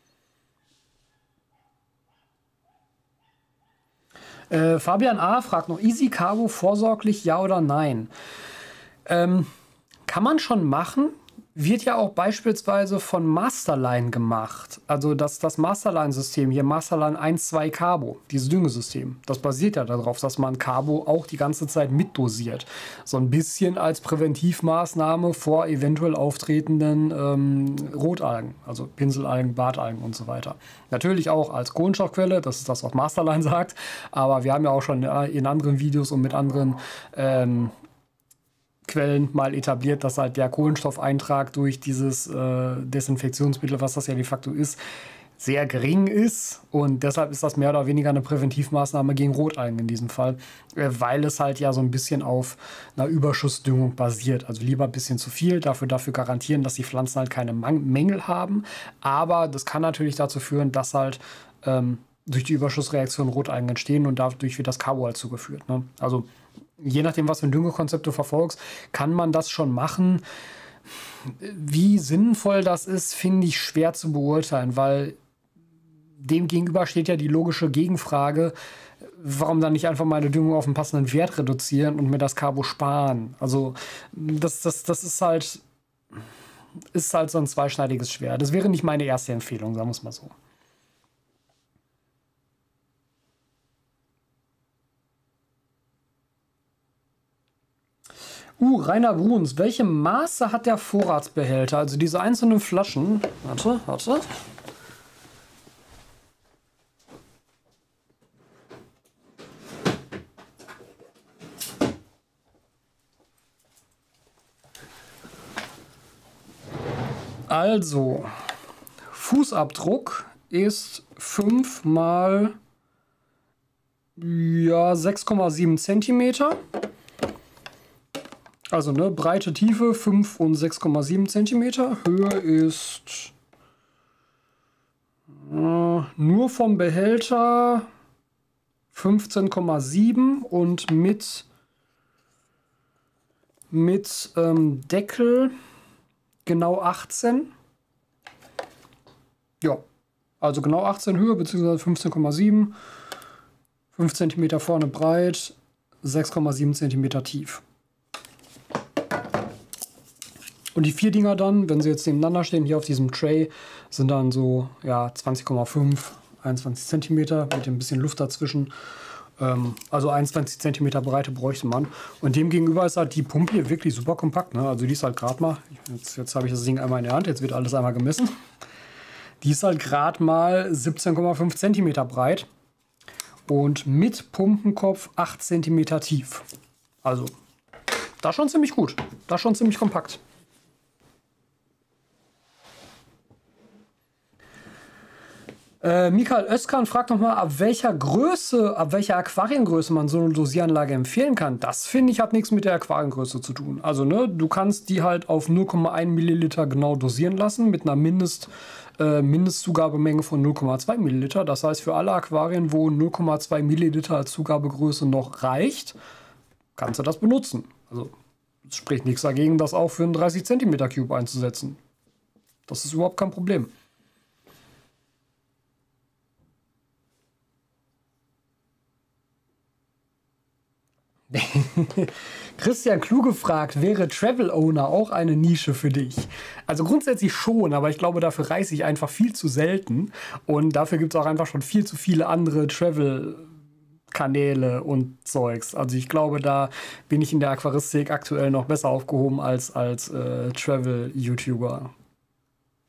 Fabian A. fragt noch, Easy Carbo vorsorglich, ja oder nein? Kann man schon machen. Wird ja auch beispielsweise von Masterline gemacht. Also das Masterline-System hier, Masterline 1.2 Carbo, dieses Düngesystem, das basiert ja darauf, dass man Carbo auch die ganze Zeit mitdosiert. So ein bisschen als Präventivmaßnahme vor eventuell auftretenden Rotalgen, also Pinselalgen, Bartalgen und so weiter. Natürlich auch als Kohlenstoffquelle, das ist das, was Masterline sagt, aber wir haben ja auch schon in anderen Videos und mit anderen Quellen mal etabliert, dass halt der Kohlenstoffeintrag durch dieses Desinfektionsmittel, was das ja de facto ist, sehr gering ist. Und deshalb ist das mehr oder weniger eine Präventivmaßnahme gegen Rotalgen in diesem Fall, weil es halt ja so ein bisschen auf einer Überschussdüngung basiert. Also lieber ein bisschen zu viel, dafür garantieren, dass die Pflanzen halt keine Mängel haben. Aber das kann natürlich dazu führen, dass halt durch die Überschussreaktion Rotalgen entstehen und dadurch wird das Carbo halt zugeführt. Ne? Also je nachdem, was für ein Düngekonzept du verfolgst, kann man das schon machen. Wie sinnvoll das ist, finde ich schwer zu beurteilen, weil dem gegenüber steht ja die logische Gegenfrage, warum dann nicht einfach meine Düngung auf einen passenden Wert reduzieren und mir das Carbo sparen? Also das ist halt so ein zweischneidiges Schwert. Das wäre nicht meine erste Empfehlung, sagen wir es mal so. Rainer Bruns, welche Maße hat der Vorratsbehälter? Also diese einzelnen Flaschen. Warte. Also, Fußabdruck ist 5 mal 6,7 Zentimeter. Also ne, Breite, Tiefe 5 und 6,7 cm. Höhe ist nur vom Behälter 15,7 und mit Deckel genau 18. Ja, also genau 18 Höhe bzw. 15,7. 5 cm vorne breit, 6,7 cm tief. Und die 4 Dinger dann, wenn sie jetzt nebeneinander stehen, hier auf diesem Tray, sind dann so 20,5, 21 cm mit ein bisschen Luft dazwischen. Also 21 cm Breite bräuchte man. Und dem gegenüber ist halt die Pumpe hier wirklich super kompakt. Ne? Also die ist halt gerade mal, jetzt habe ich das Ding einmal in der Hand, jetzt wird alles einmal gemessen. Die ist halt gerade mal 17,5 cm breit und mit Pumpenkopf 8 cm tief. Also das schon ziemlich gut, das schon ziemlich kompakt. Michael Özkan fragt nochmal, ab welcher Aquariengröße man so eine Dosieranlage empfehlen kann. Das finde ich hat nichts mit der Aquariengröße zu tun. Also ne, du kannst die halt auf 0,1 Milliliter genau dosieren lassen mit einer Mindestzugabemenge von 0,2 Milliliter. Das heißt, für alle Aquarien, wo 0,2 Milliliter als Zugabegröße noch reicht, kannst du das benutzen. Also es spricht nichts dagegen, das auch für einen 30 cm Cube einzusetzen. Das ist überhaupt kein Problem. Christian Kluge fragt, wäre Travel Owner auch eine Nische für dich? Also grundsätzlich schon, aber ich glaube, dafür reise ich einfach viel zu selten und dafür gibt es auch einfach schon viel zu viele andere Travel-Kanäle und Zeugs. Also ich glaube, da bin ich in der Aquaristik aktuell noch besser aufgehoben als Travel-YouTuber.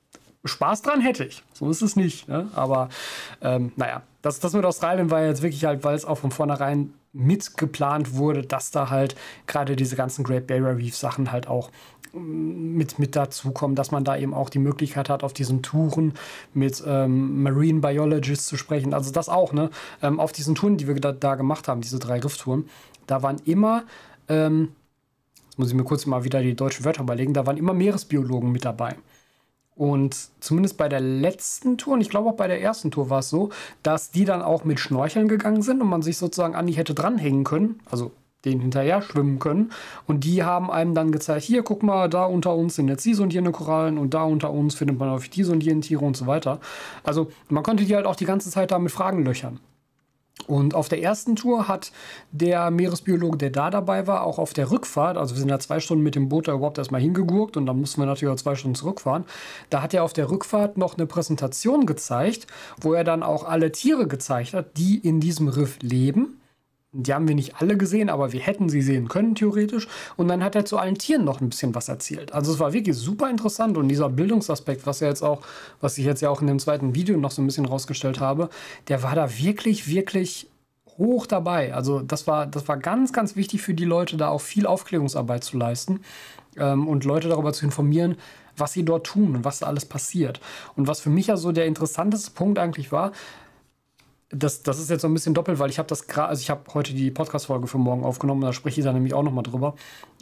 Spaß dran hätte ich. So ist es nicht. Ne? Aber naja, das mit Australien war jetzt wirklich halt, weil es auch von vornherein mitgeplant wurde, dass da halt gerade diese ganzen Great Barrier Reef Sachen halt auch mit dazukommen, dass man da eben auch die Möglichkeit hat, auf diesen Touren mit Marine Biologists zu sprechen. Also das auch, ne? Auf diesen Touren, die wir da gemacht haben, diese 3 Rifftouren, da waren immer, jetzt muss ich mir kurz mal wieder die deutschen Wörter überlegen, da waren immer Meeresbiologen mit dabei. Und zumindest bei der letzten Tour, und ich glaube auch bei der ersten Tour war es so, dass die dann auch mit Schnorcheln gegangen sind und man sich sozusagen an die hätte dranhängen können, also denen hinterher schwimmen können. Und die haben einem dann gezeigt, hier, guck mal, da unter uns sind jetzt diese und jene Korallen und da unter uns findet man auf diese und jene Tiere und so weiter. Also man konnte die halt auch die ganze Zeit da mit Fragen löchern. Und auf der ersten Tour hat der Meeresbiologe, der da dabei war, auch auf der Rückfahrt, also wir sind ja 2 Stunden mit dem Boot da überhaupt erstmal hingegurkt und dann mussten wir natürlich auch 2 Stunden zurückfahren. Da hat er auf der Rückfahrt noch eine Präsentation gezeigt, wo er dann auch alle Tiere gezeigt hat, die in diesem Riff leben. Die haben wir nicht alle gesehen, aber wir hätten sie sehen können, theoretisch. Und dann hat er zu allen Tieren noch ein bisschen was erzählt. Also es war wirklich super interessant. Und dieser Bildungsaspekt, was ich jetzt ja auch in dem zweiten Video noch so ein bisschen rausgestellt habe, der war da wirklich, wirklich hoch dabei. Also das war ganz, ganz wichtig für die Leute, da auch viel Aufklärungsarbeit zu leisten und Leute darüber zu informieren, was sie dort tun und was da alles passiert. Und was für mich ja so der interessanteste Punkt eigentlich war, das ist jetzt so ein bisschen doppelt, weil ich habe ich habe heute die Podcast-Folge für morgen aufgenommen, da spreche ich dann nämlich auch noch mal drüber.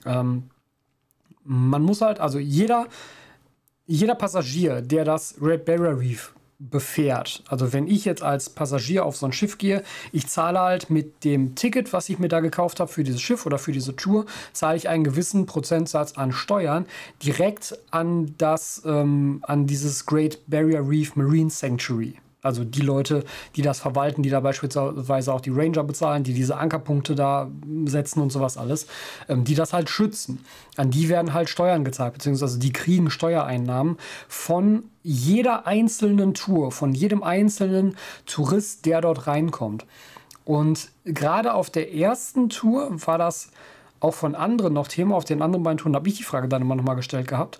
Man muss halt, also jeder Passagier, der das Great Barrier Reef befährt, also wenn ich jetzt als Passagier auf so ein Schiff gehe, ich zahle halt mit dem Ticket, was ich mir da gekauft habe für dieses Schiff oder für diese Tour, zahle ich einen gewissen Prozentsatz an Steuern direkt an dieses Great Barrier Reef Marine Sanctuary. Also die Leute, die das verwalten, die da beispielsweise auch die Ranger bezahlen, die diese Ankerpunkte da setzen und sowas alles, die das halt schützen. An die werden halt Steuern gezahlt, beziehungsweise die kriegen Steuereinnahmen von jeder einzelnen Tour, von jedem einzelnen Tourist, der dort reinkommt. Und gerade auf der ersten Tour war das auch von anderen noch Thema. Auf den anderen beiden Touren habe ich die Frage dann immer noch mal gestellt gehabt.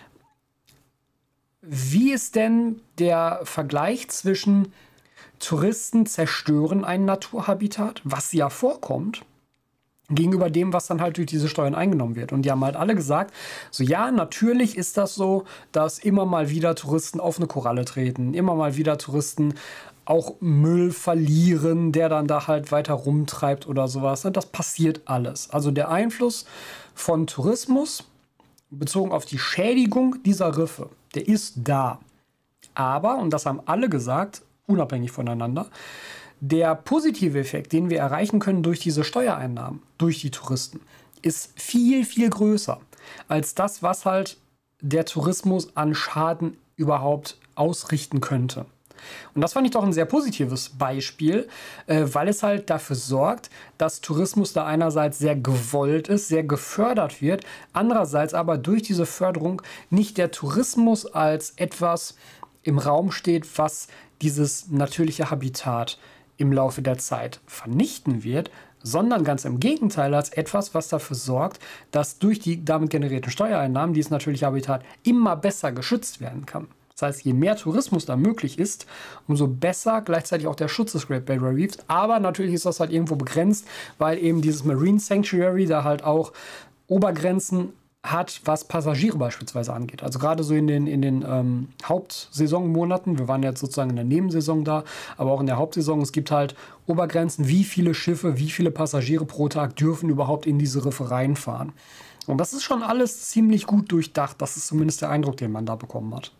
Wie ist denn der Vergleich zwischen Touristen zerstören ein Naturhabitat, was ja vorkommt, gegenüber dem, was dann halt durch diese Steuern eingenommen wird? Und die haben halt alle gesagt, so ja, natürlich ist das so, dass immer mal wieder Touristen auf eine Koralle treten, immer mal wieder Touristen auch Müll verlieren, der dann da halt weiter rumtreibt oder sowas. Das passiert alles. Also der Einfluss von Tourismus bezogen auf die Schädigung dieser Riffe, der ist da. Aber, und das haben alle gesagt, unabhängig voneinander, der positive Effekt, den wir erreichen können durch diese Steuereinnahmen, durch die Touristen, ist viel, viel größer als das, was halt der Tourismus an Schaden überhaupt ausrichten könnte. Und das fand ich doch ein sehr positives Beispiel, weil es halt dafür sorgt, dass Tourismus da einerseits sehr gewollt ist, sehr gefördert wird, andererseits aber durch diese Förderung nicht der Tourismus als etwas im Raum steht, was dieses natürliche Habitat im Laufe der Zeit vernichten wird, sondern ganz im Gegenteil als etwas, was dafür sorgt, dass durch die damit generierten Steuereinnahmen dieses natürliche Habitat immer besser geschützt werden kann. Das heißt, je mehr Tourismus da möglich ist, umso besser gleichzeitig auch der Schutz des Great Barrier Reefs. Aber natürlich ist das halt irgendwo begrenzt, weil eben dieses Marine Sanctuary da halt auch Obergrenzen hat, was Passagiere beispielsweise angeht. Also gerade so in den Hauptsaisonmonaten, wir waren jetzt sozusagen in der Nebensaison da, aber auch in der Hauptsaison, es gibt halt Obergrenzen, wie viele Schiffe, wie viele Passagiere pro Tag dürfen überhaupt in diese Riffe reinfahren. Und das ist schon alles ziemlich gut durchdacht. Das ist zumindest der Eindruck, den man da bekommen hat.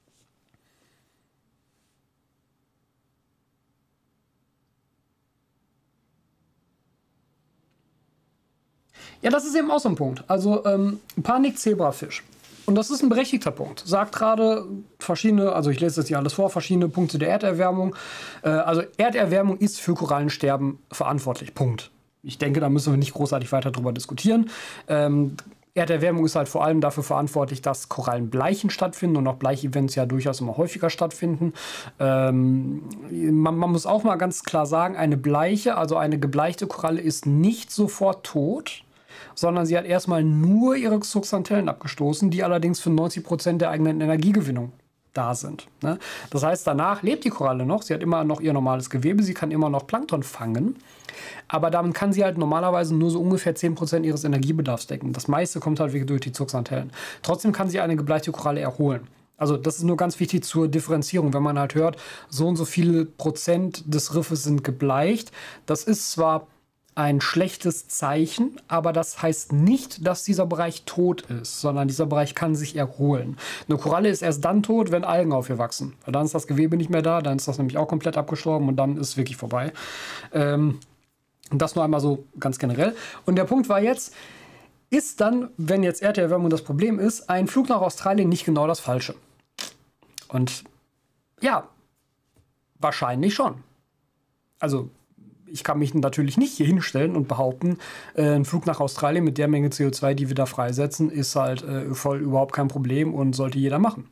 Ja, das ist eben auch so ein Punkt. Also Panik-Zebrafisch. Und das ist ein berechtigter Punkt. Sagt gerade verschiedene, also ich lese jetzt hier alles vor, verschiedene Punkte der Erderwärmung. Also Erderwärmung ist für Korallensterben verantwortlich. Punkt. Ich denke, da müssen wir nicht großartig weiter drüber diskutieren. Erderwärmung ist halt vor allem dafür verantwortlich, dass Korallenbleichen stattfinden und auch Bleichevents ja durchaus immer häufiger stattfinden. Man muss auch mal ganz klar sagen, eine Bleiche, also eine gebleichte Koralle, ist nicht sofort tot, sondern sie hat erstmal nur ihre Zooxanthellen abgestoßen, die allerdings für 90% der eigenen Energiegewinnung da sind. Ne? Das heißt, danach lebt die Koralle noch, sie hat immer noch ihr normales Gewebe, sie kann immer noch Plankton fangen, aber damit kann sie halt normalerweise nur so ungefähr 10% ihres Energiebedarfs decken. Das meiste kommt halt wirklich durch die Zugsantellen. Trotzdem kann sie eine gebleichte Koralle erholen. Also das ist nur ganz wichtig zur Differenzierung, wenn man halt hört, so und so viele Prozent des Riffes sind gebleicht. Das ist zwar ein schlechtes Zeichen, aber das heißt nicht, dass dieser Bereich tot ist, sondern dieser Bereich kann sich erholen. Eine Koralle ist erst dann tot, wenn Algen auf ihr wachsen. Weil dann ist das Gewebe nicht mehr da, dann ist das nämlich auch komplett abgestorben und dann ist es wirklich vorbei. Das nur einmal so ganz generell. Und der Punkt war jetzt, ist dann, wenn jetzt Erderwärmung das Problem ist, ein Flug nach Australien nicht genau das Falsche? Und ja, wahrscheinlich schon. Also ich kann mich natürlich nicht hier hinstellen und behaupten, ein Flug nach Australien mit der Menge CO2, die wir da freisetzen, ist halt voll überhaupt kein Problem und sollte jeder machen.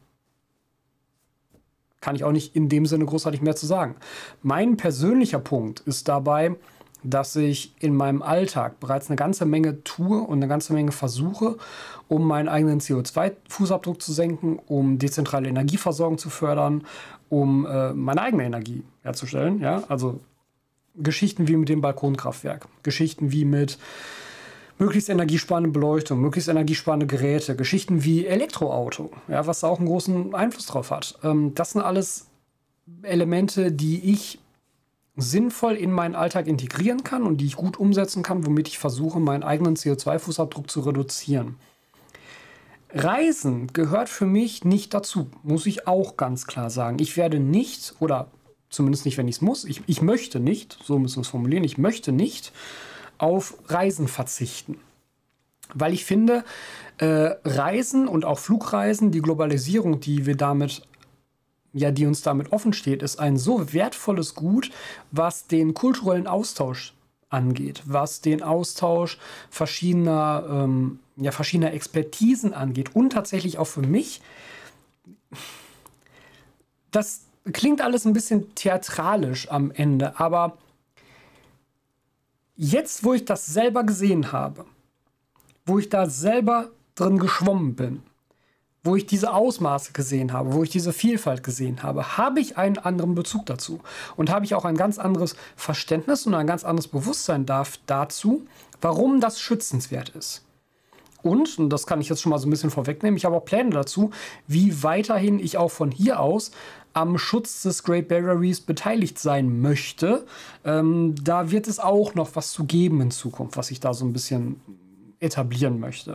Kann ich auch nicht in dem Sinne großartig mehr zu sagen. Mein persönlicher Punkt ist dabei, dass ich in meinem Alltag bereits eine ganze Menge tue und eine ganze Menge versuche, um meinen eigenen CO2-Fußabdruck zu senken, um dezentrale Energieversorgung zu fördern, um meine eigene Energie herzustellen. Ja? Also Geschichten wie mit dem Balkonkraftwerk, Geschichten wie mit möglichst energiesparende Beleuchtung, möglichst energiesparende Geräte, Geschichten wie Elektroauto, ja, was da auch einen großen Einfluss drauf hat. Das sind alles Elemente, die ich sinnvoll in meinen Alltag integrieren kann und die ich gut umsetzen kann, womit ich versuche, meinen eigenen CO2-Fußabdruck zu reduzieren. Reisen gehört für mich nicht dazu, muss ich auch ganz klar sagen. Ich werde nicht, oder zumindest nicht, wenn ich es muss, ich möchte nicht, so müssen wir es formulieren, ich möchte nicht auf Reisen verzichten. Weil ich finde, Reisen und auch Flugreisen, die Globalisierung, die uns damit offen steht, ist ein so wertvolles Gut, was den kulturellen Austausch angeht, was den Austausch verschiedener Expertisen angeht und tatsächlich auch für mich. Das klingt alles ein bisschen theatralisch am Ende, aber jetzt, wo ich das selber gesehen habe, wo ich da selber drin geschwommen bin, wo ich diese Ausmaße gesehen habe, wo ich diese Vielfalt gesehen habe, habe ich einen anderen Bezug dazu. Und habe ich auch ein ganz anderes Verständnis und ein ganz anderes Bewusstsein dazu, warum das schützenswert ist. Und das kann ich jetzt schon mal so ein bisschen vorwegnehmen, ich habe auch Pläne dazu, wie weiterhin ich auch von hier aus am Schutz des Great Barrier Reefs beteiligt sein möchte. Da wird es auch noch was zu geben in Zukunft, was ich da so ein bisschen etablieren möchte.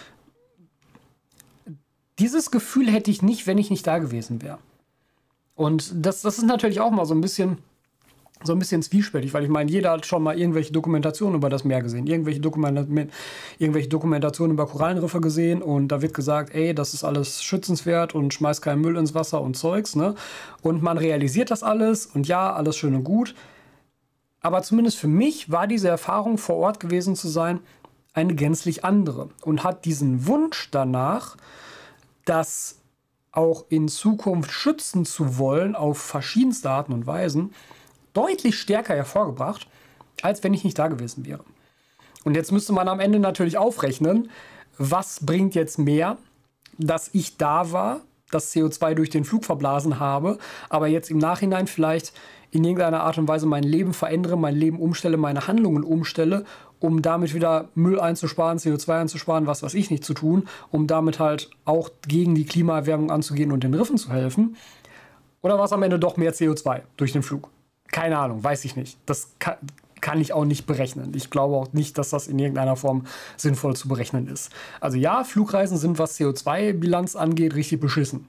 Dieses Gefühl hätte ich nicht, wenn ich nicht da gewesen wäre. Und das ist natürlich auch mal so ein bisschen zwiespältig, weil ich meine, jeder hat schon mal irgendwelche Dokumentationen über das Meer gesehen, irgendwelche Dokumentationen über Korallenriffe gesehen und da wird gesagt, ey, das ist alles schützenswert und schmeiß keinen Müll ins Wasser und Zeugs, ne? Und man realisiert das alles und ja, alles schön und gut. Aber zumindest für mich war diese Erfahrung, vor Ort gewesen zu sein, eine gänzlich andere und hat diesen Wunsch danach, das auch in Zukunft schützen zu wollen, auf verschiedenste Arten und Weisen, deutlich stärker hervorgebracht, als wenn ich nicht da gewesen wäre. Und jetzt müsste man am Ende natürlich aufrechnen, was bringt jetzt mehr, dass ich da war, das CO2 durch den Flug verblasen habe, aber jetzt im Nachhinein vielleicht in irgendeiner Art und Weise mein Leben verändere, mein Leben umstelle, meine Handlungen umstelle, um damit wieder Müll einzusparen, CO2 einzusparen, was weiß ich nicht zu tun, um damit halt auch gegen die Klimaerwärmung anzugehen und den Riffen zu helfen. Oder was am Ende doch mehr CO2 durch den Flug? Keine Ahnung, weiß ich nicht. Das kann ich auch nicht berechnen. Ich glaube auch nicht, dass das in irgendeiner Form sinnvoll zu berechnen ist. Also ja, Flugreisen sind, was CO2-Bilanz angeht, richtig beschissen.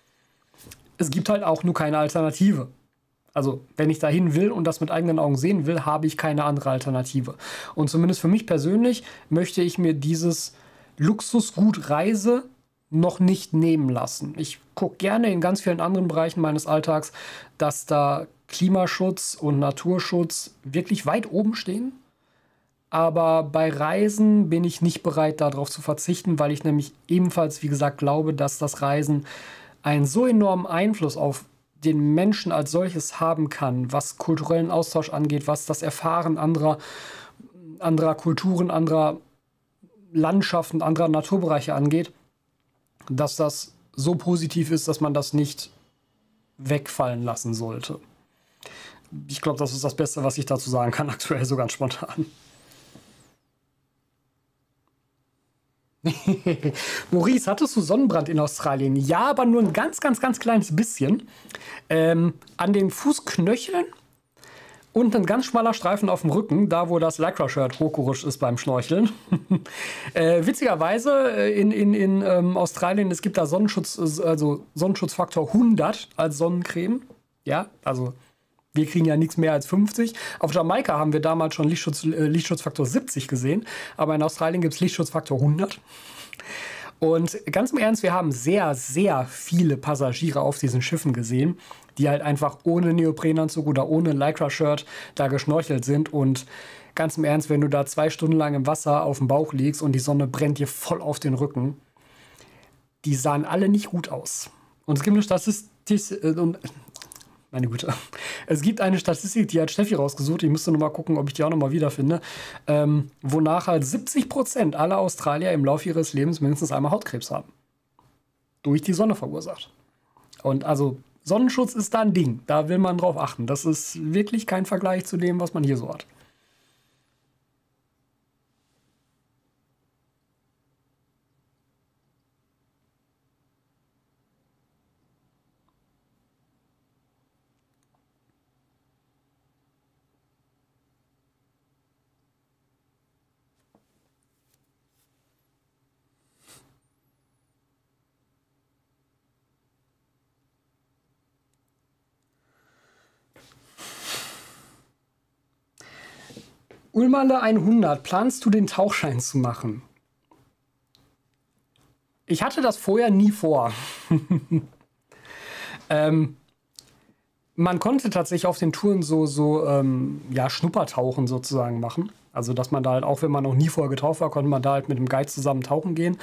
Es gibt halt auch nur keine Alternative. Also wenn ich dahin will und das mit eigenen Augen sehen will, habe ich keine andere Alternative. Und zumindest für mich persönlich möchte ich mir dieses Luxusgut Reise noch nicht nehmen lassen. Ich gucke gerne in ganz vielen anderen Bereichen meines Alltags, dass da Klimaschutz und Naturschutz wirklich weit oben stehen. Aber bei Reisen bin ich nicht bereit, darauf zu verzichten, weil ich nämlich ebenfalls, wie gesagt, glaube, dass das Reisen einen so enormen Einfluss auf den Menschen als solches haben kann, was kulturellen Austausch angeht, was das Erfahren anderer Kulturen, anderer Landschaften, anderer Naturbereiche angeht, dass das so positiv ist, dass man das nicht wegfallen lassen sollte. Ich glaube, das ist das Beste, was ich dazu sagen kann, aktuell so ganz spontan. Maurice, hattest du Sonnenbrand in Australien? Ja, aber nur ein ganz, ganz, ganz kleines bisschen. An den Fußknöcheln und ein ganz schmaler Streifen auf dem Rücken, da wo das Lycra-Shirt hochgerutscht ist beim Schnorcheln. Witzigerweise in Australien, es gibt da Sonnenschutz, also Sonnenschutzfaktor 100 als Sonnencreme. Ja, also wir kriegen ja nichts mehr als 50. Auf Jamaika haben wir damals schon Lichtschutzfaktor 70 gesehen, aber in Australien gibt es Lichtschutzfaktor 100. Und ganz im Ernst, wir haben sehr, sehr viele Passagiere auf diesen Schiffen gesehen, die halt einfach ohne Neoprenanzug oder ohne Lycra-Shirt da geschnorchelt sind. Und ganz im Ernst, wenn du da 2 Stunden lang im Wasser auf dem Bauch liegst und die Sonne brennt dir voll auf den Rücken, die sahen alle nicht gut aus. Und es gibt eine Statistik, meine Güte. Es gibt eine Statistik, die hat Steffi rausgesucht. Ich müsste noch mal gucken, ob ich die auch noch mal wiederfinde. Wonach halt 70% aller Australier im Laufe ihres Lebens mindestens einmal Hautkrebs haben. Durch die Sonne verursacht. Und also Sonnenschutz ist da ein Ding. Da will man drauf achten. Das ist wirklich kein Vergleich zu dem, was man hier so hat. Ulmerle 100, planst du den Tauchschein zu machen? Ich hatte das vorher nie vor. Man konnte tatsächlich auf den Touren ja, Schnuppertauchen sozusagen machen. Also, dass man da halt, auch wenn man noch nie vorher getaucht war, konnte man da halt mit dem Guide zusammen tauchen gehen.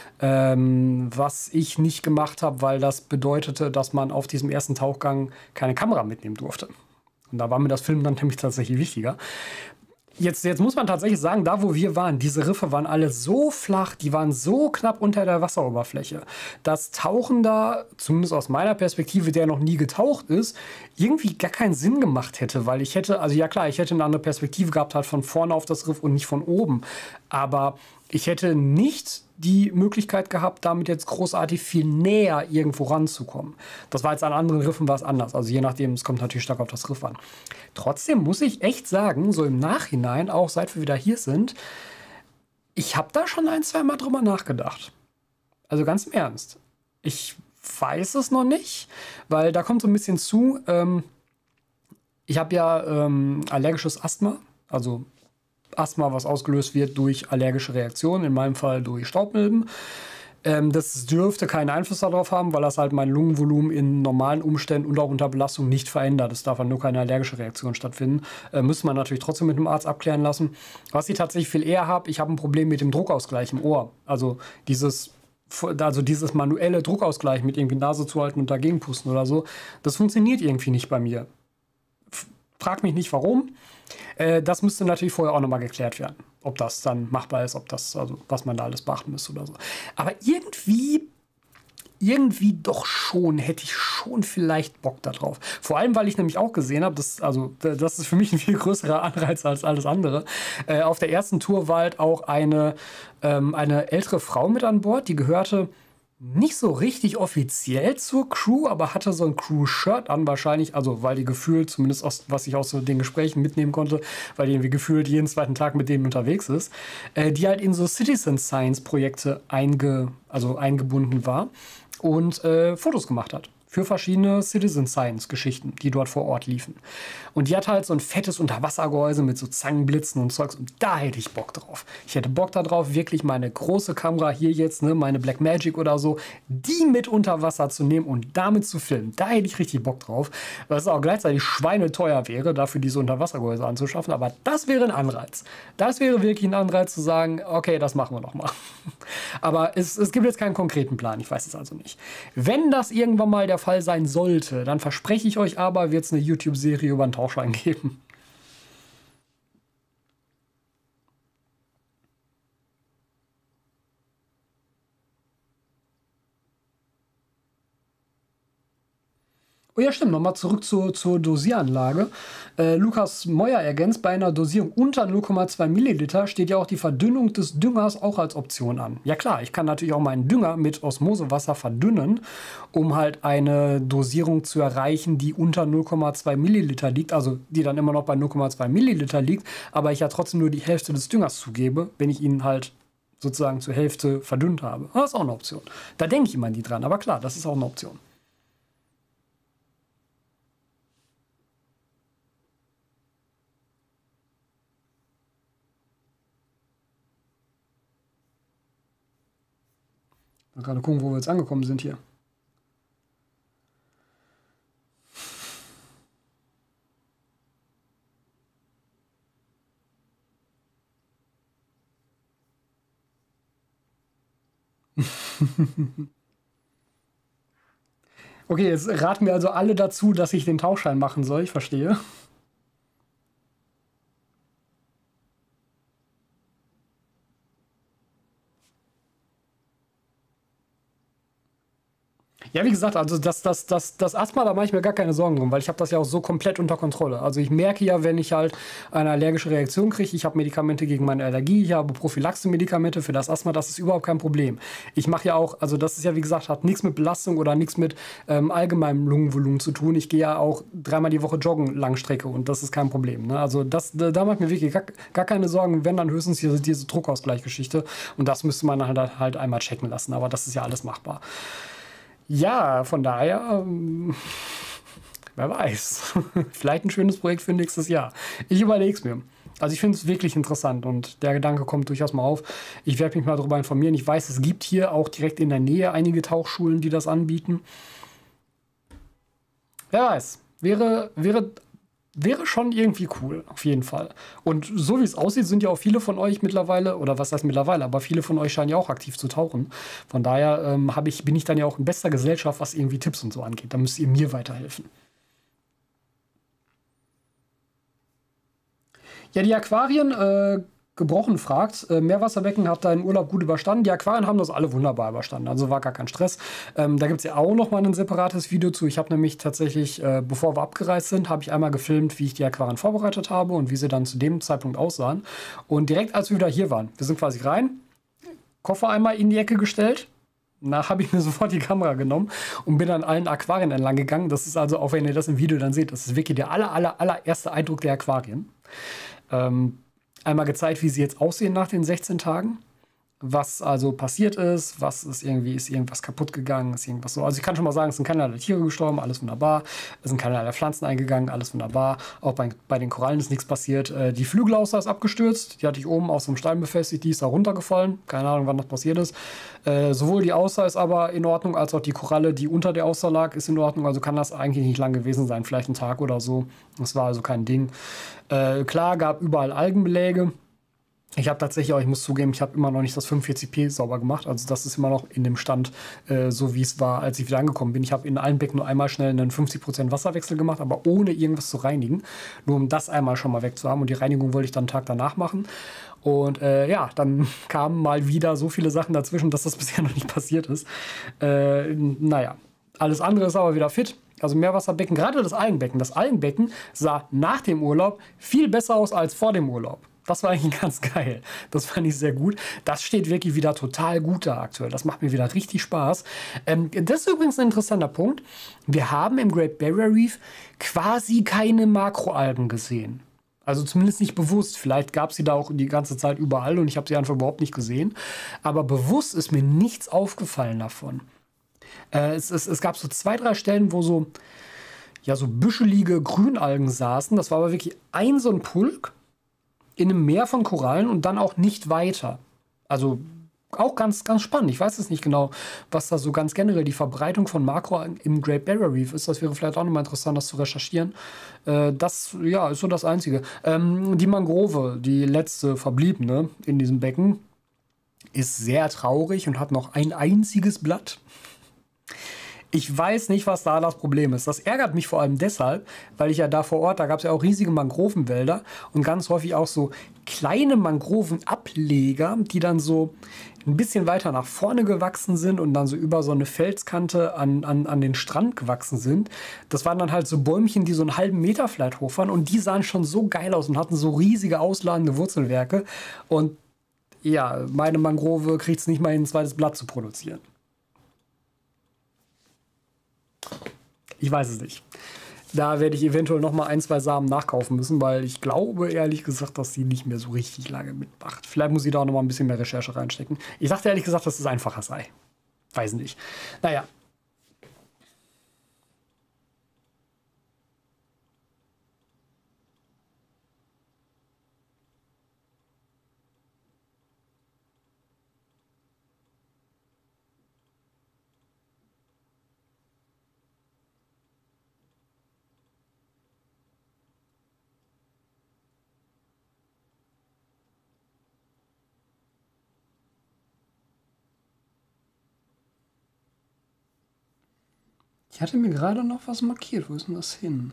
Was ich nicht gemacht habe, weil das bedeutete, dass man auf diesem ersten Tauchgang keine Kamera mitnehmen durfte. Und da war mir das Filmen dann nämlich tatsächlich wichtiger. Jetzt muss man tatsächlich sagen, da wo wir waren, diese Riffe waren alle so flach, die waren so knapp unter der Wasseroberfläche, dass Tauchen da, zumindest aus meiner Perspektive, der noch nie getaucht ist, irgendwie gar keinen Sinn gemacht hätte, weil ich hätte, also ja klar, ich hätte eine andere Perspektive gehabt, halt von vorne auf das Riff und nicht von oben, aber ich hätte nicht die Möglichkeit gehabt, damit jetzt großartig viel näher irgendwo ranzukommen. Das war jetzt an anderen Riffen was anders. Also je nachdem, es kommt natürlich stark auf das Riff an. Trotzdem muss ich echt sagen, so im Nachhinein, auch seit wir wieder hier sind, ich habe da schon 1, 2 Mal drüber nachgedacht. Also ganz im Ernst. Ich weiß es noch nicht, weil da kommt so ein bisschen zu, ich habe ja allergisches Asthma, also Asthma, was ausgelöst wird durch allergische Reaktionen, in meinem Fall durch Staubmilben. Das dürfte keinen Einfluss darauf haben, weil das halt mein Lungenvolumen in normalen Umständen und auch unter Belastung nicht verändert. Es darf halt nur keine allergische Reaktion stattfinden. Müsste man natürlich trotzdem mit einem Arzt abklären lassen. Was ich tatsächlich viel eher habe, ich habe ein Problem mit dem Druckausgleich im Ohr. Also dieses manuelle Druckausgleich mit irgendwie Nase zuhalten und dagegen pusten oder so, das funktioniert irgendwie nicht bei mir. Frag mich nicht warum. Das müsste natürlich vorher auch nochmal geklärt werden, ob das dann machbar ist, ob das, also was man da alles beachten müsste oder so. Aber irgendwie doch schon, hätte ich schon vielleicht Bock da drauf. Vor allem, weil ich nämlich auch gesehen habe, das ist für mich ein viel größerer Anreiz als alles andere. Auf der ersten Tour war halt auch eine ältere Frau mit an Bord, die gehörte nicht so richtig offiziell zur Crew, aber hatte so ein Crew-Shirt an wahrscheinlich, also weil die gefühlt, zumindest was ich aus so den Gesprächen mitnehmen konnte, weil die irgendwie gefühlt jeden zweiten Tag mit denen unterwegs ist, die halt in so Citizen Science-Projekte eingebunden war und Fotos gemacht hat. Für verschiedene Citizen Science-Geschichten, die dort vor Ort liefen. Und die hat halt so ein fettes Unterwassergehäuse mit so Zangenblitzen und Zeugs. Und da hätte ich Bock drauf. Ich hätte Bock darauf, wirklich meine große Kamera hier jetzt, ne, meine Blackmagic oder so, die mit unter Wasser zu nehmen und damit zu filmen. Da hätte ich richtig Bock drauf. Was auch gleichzeitig schweineteuer wäre, dafür diese Unterwassergehäuse anzuschaffen. Aber das wäre ein Anreiz. Das wäre wirklich ein Anreiz zu sagen, okay, das machen wir noch mal. Aber es gibt jetzt keinen konkreten Plan. Ich weiß es also nicht. Wenn das irgendwann mal der Fall sein sollte, dann verspreche ich euch aber, wird es eine YouTube-Serie über einen Tauchschein geben. Oh ja, stimmt. Nochmal zurück zur Dosieranlage. Lukas Meuer ergänzt, bei einer Dosierung unter 0,2 Milliliter steht ja auch die Verdünnung des Düngers auch als Option an. Ja klar, ich kann natürlich auch meinen Dünger mit Osmosewasser verdünnen, um halt eine Dosierung zu erreichen, die unter 0,2 Milliliter liegt, also die dann immer noch bei 0,2 Milliliter liegt, aber ich ja trotzdem nur die Hälfte des Düngers zugebe, wenn ich ihn halt sozusagen zur Hälfte verdünnt habe. Das ist auch eine Option. Da denke ich immer nie dran, aber klar, das ist auch eine Option. Mal gerade gucken, wo wir jetzt angekommen sind hier. Okay, jetzt raten mir also alle dazu, dass ich den Tauschschein machen soll. Ich verstehe. Ja, wie gesagt, also das Asthma, da mache ich mir gar keine Sorgen drum, weil ich habe das ja auch so komplett unter Kontrolle. Also ich merke ja, wenn ich halt eine allergische Reaktion kriege, ich habe Medikamente gegen meine Allergie, ich habe Prophylaxe-Medikamente für das Asthma, das ist überhaupt kein Problem. Ich mache ja auch, also das ist ja wie gesagt, hat nichts mit Belastung oder nichts mit allgemeinem Lungenvolumen zu tun. Ich gehe ja auch 3-mal die Woche joggen, Langstrecke und das ist kein Problem. Ne? Also da mache ich mir wirklich gar keine Sorgen, wenn dann höchstens diese Druckausgleichgeschichte und das müsste man halt einmal checken lassen, aber das ist ja alles machbar. Ja, von daher, wer weiß. Vielleicht ein schönes Projekt für nächstes Jahr. Ich überlege es mir. Also ich finde es wirklich interessant und der Gedanke kommt durchaus mal auf. Ich werde mich mal darüber informieren. Ich weiß, es gibt hier auch direkt in der Nähe einige Tauchschulen, die das anbieten. Wer weiß. Wäre schon irgendwie cool, auf jeden Fall. Und so wie es aussieht, sind ja auch viele von euch mittlerweile, oder was heißt mittlerweile, aber viele von euch scheinen ja auch aktiv zu tauchen. Von daher bin ich dann ja auch in bester Gesellschaft, was irgendwie Tipps und so angeht. Da müsst ihr mir weiterhelfen. Ja, die Aquarien, gebrochen fragt, Meerwasserbecken hat deinen Urlaub gut überstanden? Die Aquarien haben das alle wunderbar überstanden, also war gar kein Stress. Da gibt es ja auch noch mal ein separates Video zu. Ich habe nämlich tatsächlich, bevor wir abgereist sind, habe ich einmal gefilmt, wie ich die Aquarien vorbereitet habe und wie sie dann zu dem Zeitpunkt aussahen. Und direkt als wir wieder hier waren, wir sind quasi rein, Koffer einmal in die Ecke gestellt. Da habe ich mir sofort die Kamera genommen und bin an allen Aquarien entlang gegangen. Das ist also, auch wenn ihr das im Video dann seht, das ist wirklich der allererste Eindruck der Aquarien. Einmal gezeigt, wie sie jetzt aussehen nach den 16 Tagen. Was also passiert ist, ist irgendwas kaputt gegangen, ist irgendwas so. Also ich kann schon mal sagen, es sind keinerlei Tiere gestorben, alles wunderbar. Es sind keinerlei Pflanzen eingegangen, alles wunderbar. Auch bei den Korallen ist nichts passiert. Die Flügelauster ist abgestürzt, die hatte ich oben auf so einem Stein befestigt, die ist da runtergefallen. Keine Ahnung, wann das passiert ist. Sowohl die Auster ist aber in Ordnung, als auch die Koralle, die unter der Auster lag, ist in Ordnung. Also kann das eigentlich nicht lang gewesen sein, vielleicht ein Tag oder so. Das war also kein Ding. Klar, gab überall Algenbeläge. Ich habe tatsächlich auch, ich muss zugeben, ich habe immer noch nicht das 45p sauber gemacht. Also das ist immer noch in dem Stand, so wie es war, als ich wieder angekommen bin. Ich habe in allen Becken nur einmal schnell einen 50% Wasserwechsel gemacht, aber ohne irgendwas zu reinigen. Nur um das einmal schon mal wegzuhaben. Und die Reinigung wollte ich dann einen Tag danach machen. Und ja, dann kamen mal wieder so viele Sachen dazwischen, dass das bisher noch nicht passiert ist. Naja, alles andere ist aber wieder fit. Also Meerwasserbecken, gerade das Algenbecken. Das Algenbecken sah nach dem Urlaub viel besser aus als vor dem Urlaub. Das war eigentlich ganz geil. Das fand ich sehr gut. Das steht wirklich wieder total gut da aktuell. Das macht mir wieder richtig Spaß. Das ist übrigens ein interessanter Punkt. Wir haben im Great Barrier Reef quasi keine Makroalgen gesehen. Also zumindest nicht bewusst. Vielleicht gab es sie da auch die ganze Zeit überall und ich habe sie einfach überhaupt nicht gesehen. Aber bewusst ist mir nichts aufgefallen davon. Es gab so 2-3 Stellen, wo so büschelige Grünalgen saßen. Das war aber wirklich so ein Pulk in einem Meer von Korallen und dann auch nicht weiter. Also auch ganz, ganz spannend. Ich weiß es nicht genau, was da so ganz generell die Verbreitung von Makroalgen im Great Barrier Reef ist. Das wäre vielleicht auch nochmal interessant, das zu recherchieren. Das, ja, ist so das Einzige. Die Mangrove, die letzte verbliebene in diesem Becken, ist sehr traurig und hat noch ein einziges Blatt. Ich weiß nicht, was da das Problem ist. Das ärgert mich vor allem deshalb, weil ich ja da vor Ort, da gab es ja auch riesige Mangrovenwälder und ganz häufig auch so kleine Mangrovenableger, die dann so ein bisschen weiter nach vorne gewachsen sind und dann so über so eine Felskante an den Strand gewachsen sind. Das waren dann halt so Bäumchen, die so einen halben Meter vielleicht hoch waren und die sahen schon so geil aus und hatten so riesige ausladende Wurzelwerke. Und ja, meine Mangrove kriegt es nicht mal hin, ein zweites Blatt zu produzieren. Ich weiß es nicht. Da werde ich eventuell noch mal ein, zwei Samen nachkaufen müssen, weil ich glaube, ehrlich gesagt, dass sie nicht mehr so richtig lange mitmacht. Vielleicht muss ich da auch noch mal ein bisschen mehr Recherche reinstecken. Ich dachte ehrlich gesagt, dass es einfacher sei. Weiß nicht. Naja. Ich hatte mir gerade noch was markiert. Wo ist denn das hin?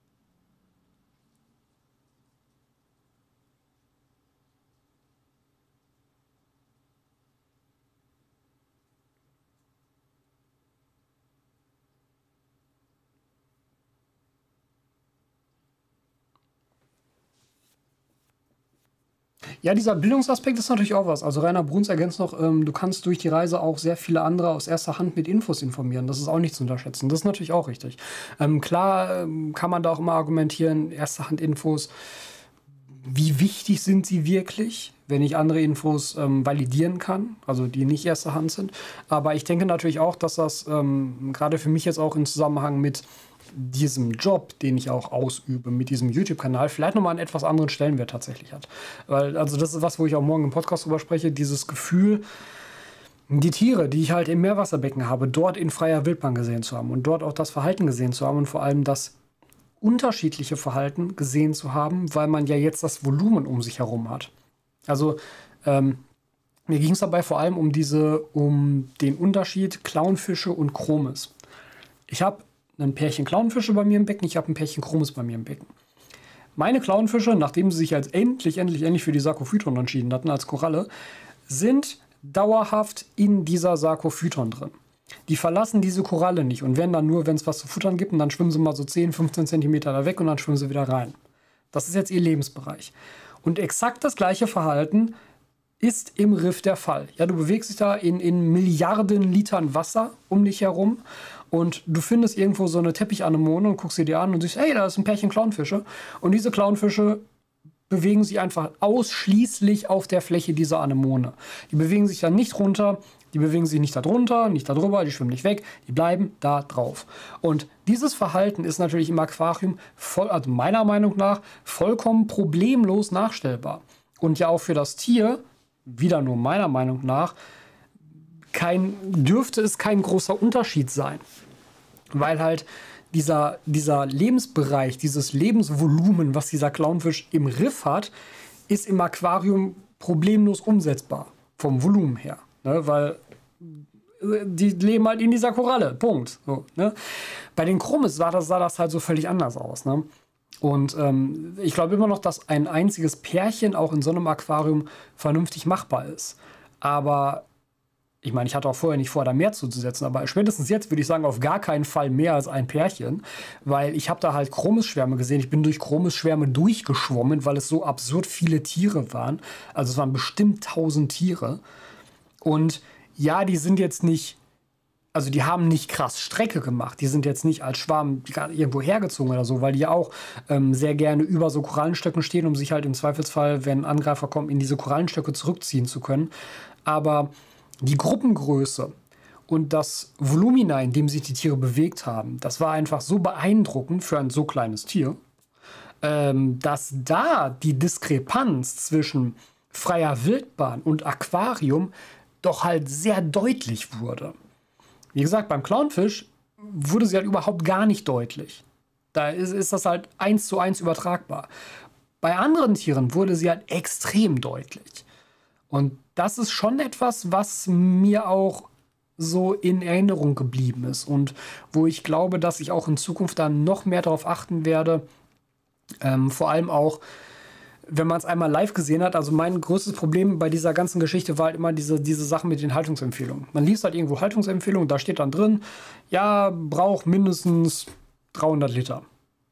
Ja, dieser Bildungsaspekt ist natürlich auch was. Also Rainer Bruns ergänzt noch, du kannst durch die Reise auch sehr viele andere aus erster Hand mit Infos informieren. Das ist auch nicht zu unterschätzen. Das ist natürlich auch richtig. Klar kann man da auch immer argumentieren, erste Hand Infos, wie wichtig sind sie wirklich, wenn ich andere Infos validieren kann, also die nicht erster Hand sind. Aber ich denke natürlich auch, dass das gerade für mich jetzt auch im Zusammenhang mit diesem Job, den ich auch ausübe, mit diesem YouTube-Kanal, vielleicht nochmal einen etwas anderen Stellenwert tatsächlich hat. Weil, also das ist was, wo ich auch morgen im Podcast drüber spreche, dieses Gefühl, die Tiere, die ich halt im Meerwasserbecken habe, dort in freier Wildbahn gesehen zu haben und dort auch das Verhalten gesehen zu haben und vor allem das unterschiedliche Verhalten gesehen zu haben, weil man ja jetzt das Volumen um sich herum hat. Also mir ging es dabei vor allem um den Unterschied Clownfische und Chromis. Ich habe ein Pärchen Clownfische bei mir im Becken, ich habe ein Pärchen Chromis bei mir im Becken. Meine Clownfische, nachdem sie sich als endlich für die Sarkophyton entschieden hatten, als Koralle, sind dauerhaft in dieser Sarkophyton drin. Die verlassen diese Koralle nicht und werden dann nur, wenn es was zu futtern gibt, und dann schwimmen sie mal so 10, 15 Zentimeter da weg und dann schwimmen sie wieder rein. Das ist jetzt ihr Lebensbereich. Und exakt das gleiche Verhalten ist im Riff der Fall. Ja, du bewegst dich da in Milliarden Litern Wasser um dich herum und du findest irgendwo so eine Teppichanemone und guckst sie dir an und siehst, hey, da ist ein Pärchen Clownfische. Und diese Clownfische bewegen sich einfach ausschließlich auf der Fläche dieser Anemone. Die bewegen sich dann nicht runter, die bewegen sich nicht darunter, nicht darüber, die schwimmen nicht weg, die bleiben da drauf. Und dieses Verhalten ist natürlich im Aquarium, also meiner Meinung nach, vollkommen problemlos nachstellbar. Und ja auch für das Tier, wieder nur meiner Meinung nach, dürfte es kein großer Unterschied sein. Weil halt dieser Lebensbereich, dieses Lebensvolumen, was dieser Clownfisch im Riff hat, ist im Aquarium problemlos umsetzbar. Vom Volumen her. Ne? Weil die leben halt in dieser Koralle. Punkt. So, ne? Bei den Chromis sah das halt so völlig anders aus. Ne? Und ich glaube immer noch, dass ein einziges Pärchen auch in so einem Aquarium vernünftig machbar ist. Aber ich meine, ich hatte auch vorher nicht vor, da mehr zuzusetzen, aber spätestens jetzt würde ich sagen, auf gar keinen Fall mehr als ein Pärchen, weil ich habe da halt Chromis-Schwärme gesehen. Ich bin durch Chromis-Schwärme durchgeschwommen, weil es so absurd viele Tiere waren. Also es waren bestimmt 1000 Tiere. Und ja, die sind jetzt nicht, also die haben nicht krass Strecke gemacht. Die sind jetzt nicht als Schwarm irgendwo hergezogen oder so, weil die ja auch sehr gerne über so Korallenstöcken stehen, um sich halt im Zweifelsfall, wenn Angreifer kommen, in diese Korallenstöcke zurückziehen zu können. Aber die Gruppengröße und das Volumina, in dem sich die Tiere bewegt haben, das war einfach so beeindruckend für ein so kleines Tier, dass da die Diskrepanz zwischen freier Wildbahn und Aquarium doch halt sehr deutlich wurde. Wie gesagt, beim Clownfisch wurde sie halt überhaupt gar nicht deutlich. Da ist das halt 1:1 übertragbar. Bei anderen Tieren wurde sie halt extrem deutlich. Und das ist schon etwas, was mir auch so in Erinnerung geblieben ist und wo ich glaube, dass ich auch in Zukunft dann noch mehr darauf achten werde, vor allem auch, wenn man es einmal live gesehen hat. Also mein größtes Problem bei dieser ganzen Geschichte war halt immer diese Sachen mit den Haltungsempfehlungen. Man liest halt irgendwo Haltungsempfehlungen, da steht dann drin, ja, braucht mindestens 300 Liter.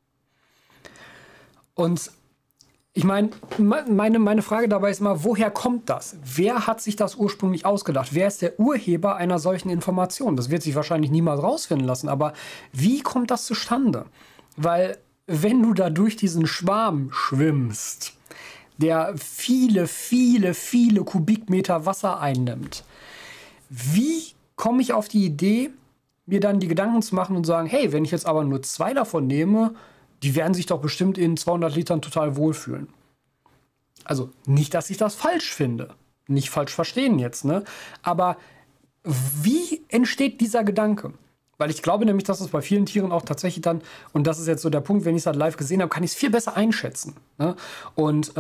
Und ich meine, meine Frage dabei ist immer, woher kommt das? Wer hat sich das ursprünglich ausgedacht? Wer ist der Urheber einer solchen Information? Das wird sich wahrscheinlich niemals rausfinden lassen, aber wie kommt das zustande? Weil wenn du da durch diesen Schwarm schwimmst, der viele, viele, viele Kubikmeter Wasser einnimmt, wie komme ich auf die Idee, mir dann die Gedanken zu machen und sagen, hey, wenn ich jetzt aber nur 2 davon nehme, die werden sich doch bestimmt in 200 Litern total wohlfühlen. Also nicht, dass ich das falsch finde. Nicht falsch verstehen jetzt, ne? Aber wie entsteht dieser Gedanke? Weil ich glaube nämlich, dass es bei vielen Tieren auch tatsächlich dann, und das ist jetzt so der Punkt, wenn ich es halt live gesehen habe, kann ich es viel besser einschätzen. Ne? Und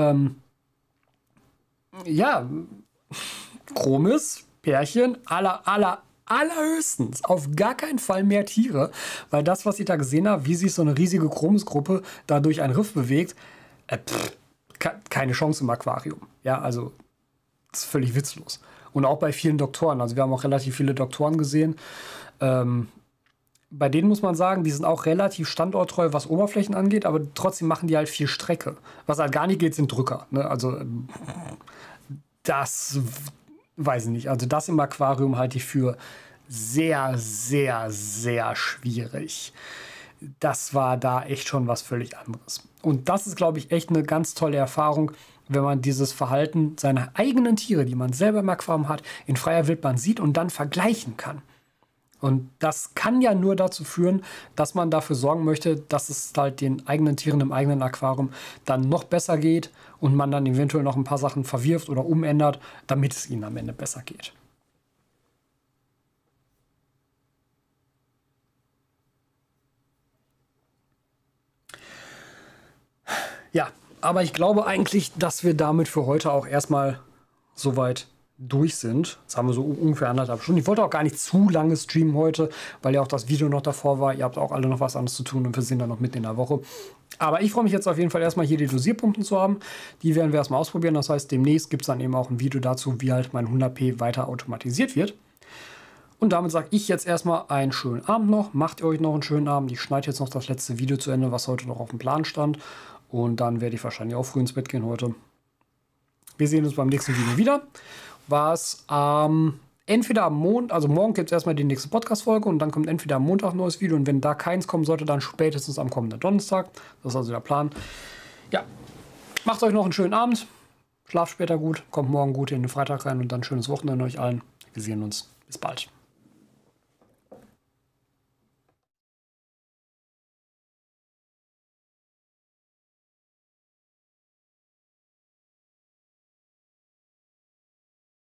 ja, Chromis, Pärchen, allerhöchstens. Auf gar keinen Fall mehr Tiere, weil das, was ich da gesehen habe, wie sich so eine riesige Chromis-Gruppe da durch ein Riff bewegt, keine Chance im Aquarium. Ja, also das ist völlig witzlos. Und auch bei vielen Doktoren. Also wir haben auch relativ viele Doktoren gesehen. Bei denen muss man sagen, die sind auch relativ standorttreu, was Oberflächen angeht, aber trotzdem machen die halt viel Strecke. Was halt gar nicht geht, sind Drücker. Ne? Also das weiß ich nicht. Also das im Aquarium halte ich für sehr, sehr, sehr schwierig. Das war da echt schon was völlig anderes. Und das ist, glaube ich, echt eine ganz tolle Erfahrung, wenn man dieses Verhalten seiner eigenen Tiere, die man selber im Aquarium hat, in freier Wildbahn sieht und dann vergleichen kann. Und das kann ja nur dazu führen, dass man dafür sorgen möchte, dass es halt den eigenen Tieren im eigenen Aquarium dann noch besser geht und man dann eventuell noch ein paar Sachen verwirft oder umändert, damit es ihnen am Ende besser geht. Ja, aber ich glaube eigentlich, dass wir damit für heute auch erstmal soweit durch sind. Jetzt haben wir so ungefähr 1,5 Stunden. Ich wollte auch gar nicht zu lange streamen heute, weil ja auch das Video noch davor war. Ihr habt auch alle noch was anderes zu tun und wir sind dann noch mitten in der Woche. Aber ich freue mich jetzt auf jeden Fall erstmal hier die Dosierpumpen zu haben. Die werden wir erstmal ausprobieren. Das heißt, demnächst gibt es dann eben auch ein Video dazu, wie halt mein 100p weiter automatisiert wird. Und damit sage ich jetzt erstmal einen schönen Abend noch. Macht ihr euch noch einen schönen Abend. Ich schneide jetzt noch das letzte Video zu Ende, was heute noch auf dem Plan stand. Und dann werde ich wahrscheinlich auch früh ins Bett gehen heute. Wir sehen uns beim nächsten Video wieder. Was entweder am Montag, also morgen gibt es erstmal die nächste Podcast-Folge und dann kommt entweder am Montag ein neues Video und wenn da keins kommen sollte, dann spätestens am kommenden Donnerstag. Das ist also der Plan. Ja, macht euch noch einen schönen Abend. Schlaft später gut, kommt morgen gut in den Freitag rein und dann schönes Wochenende euch allen. Wir sehen uns. Bis bald.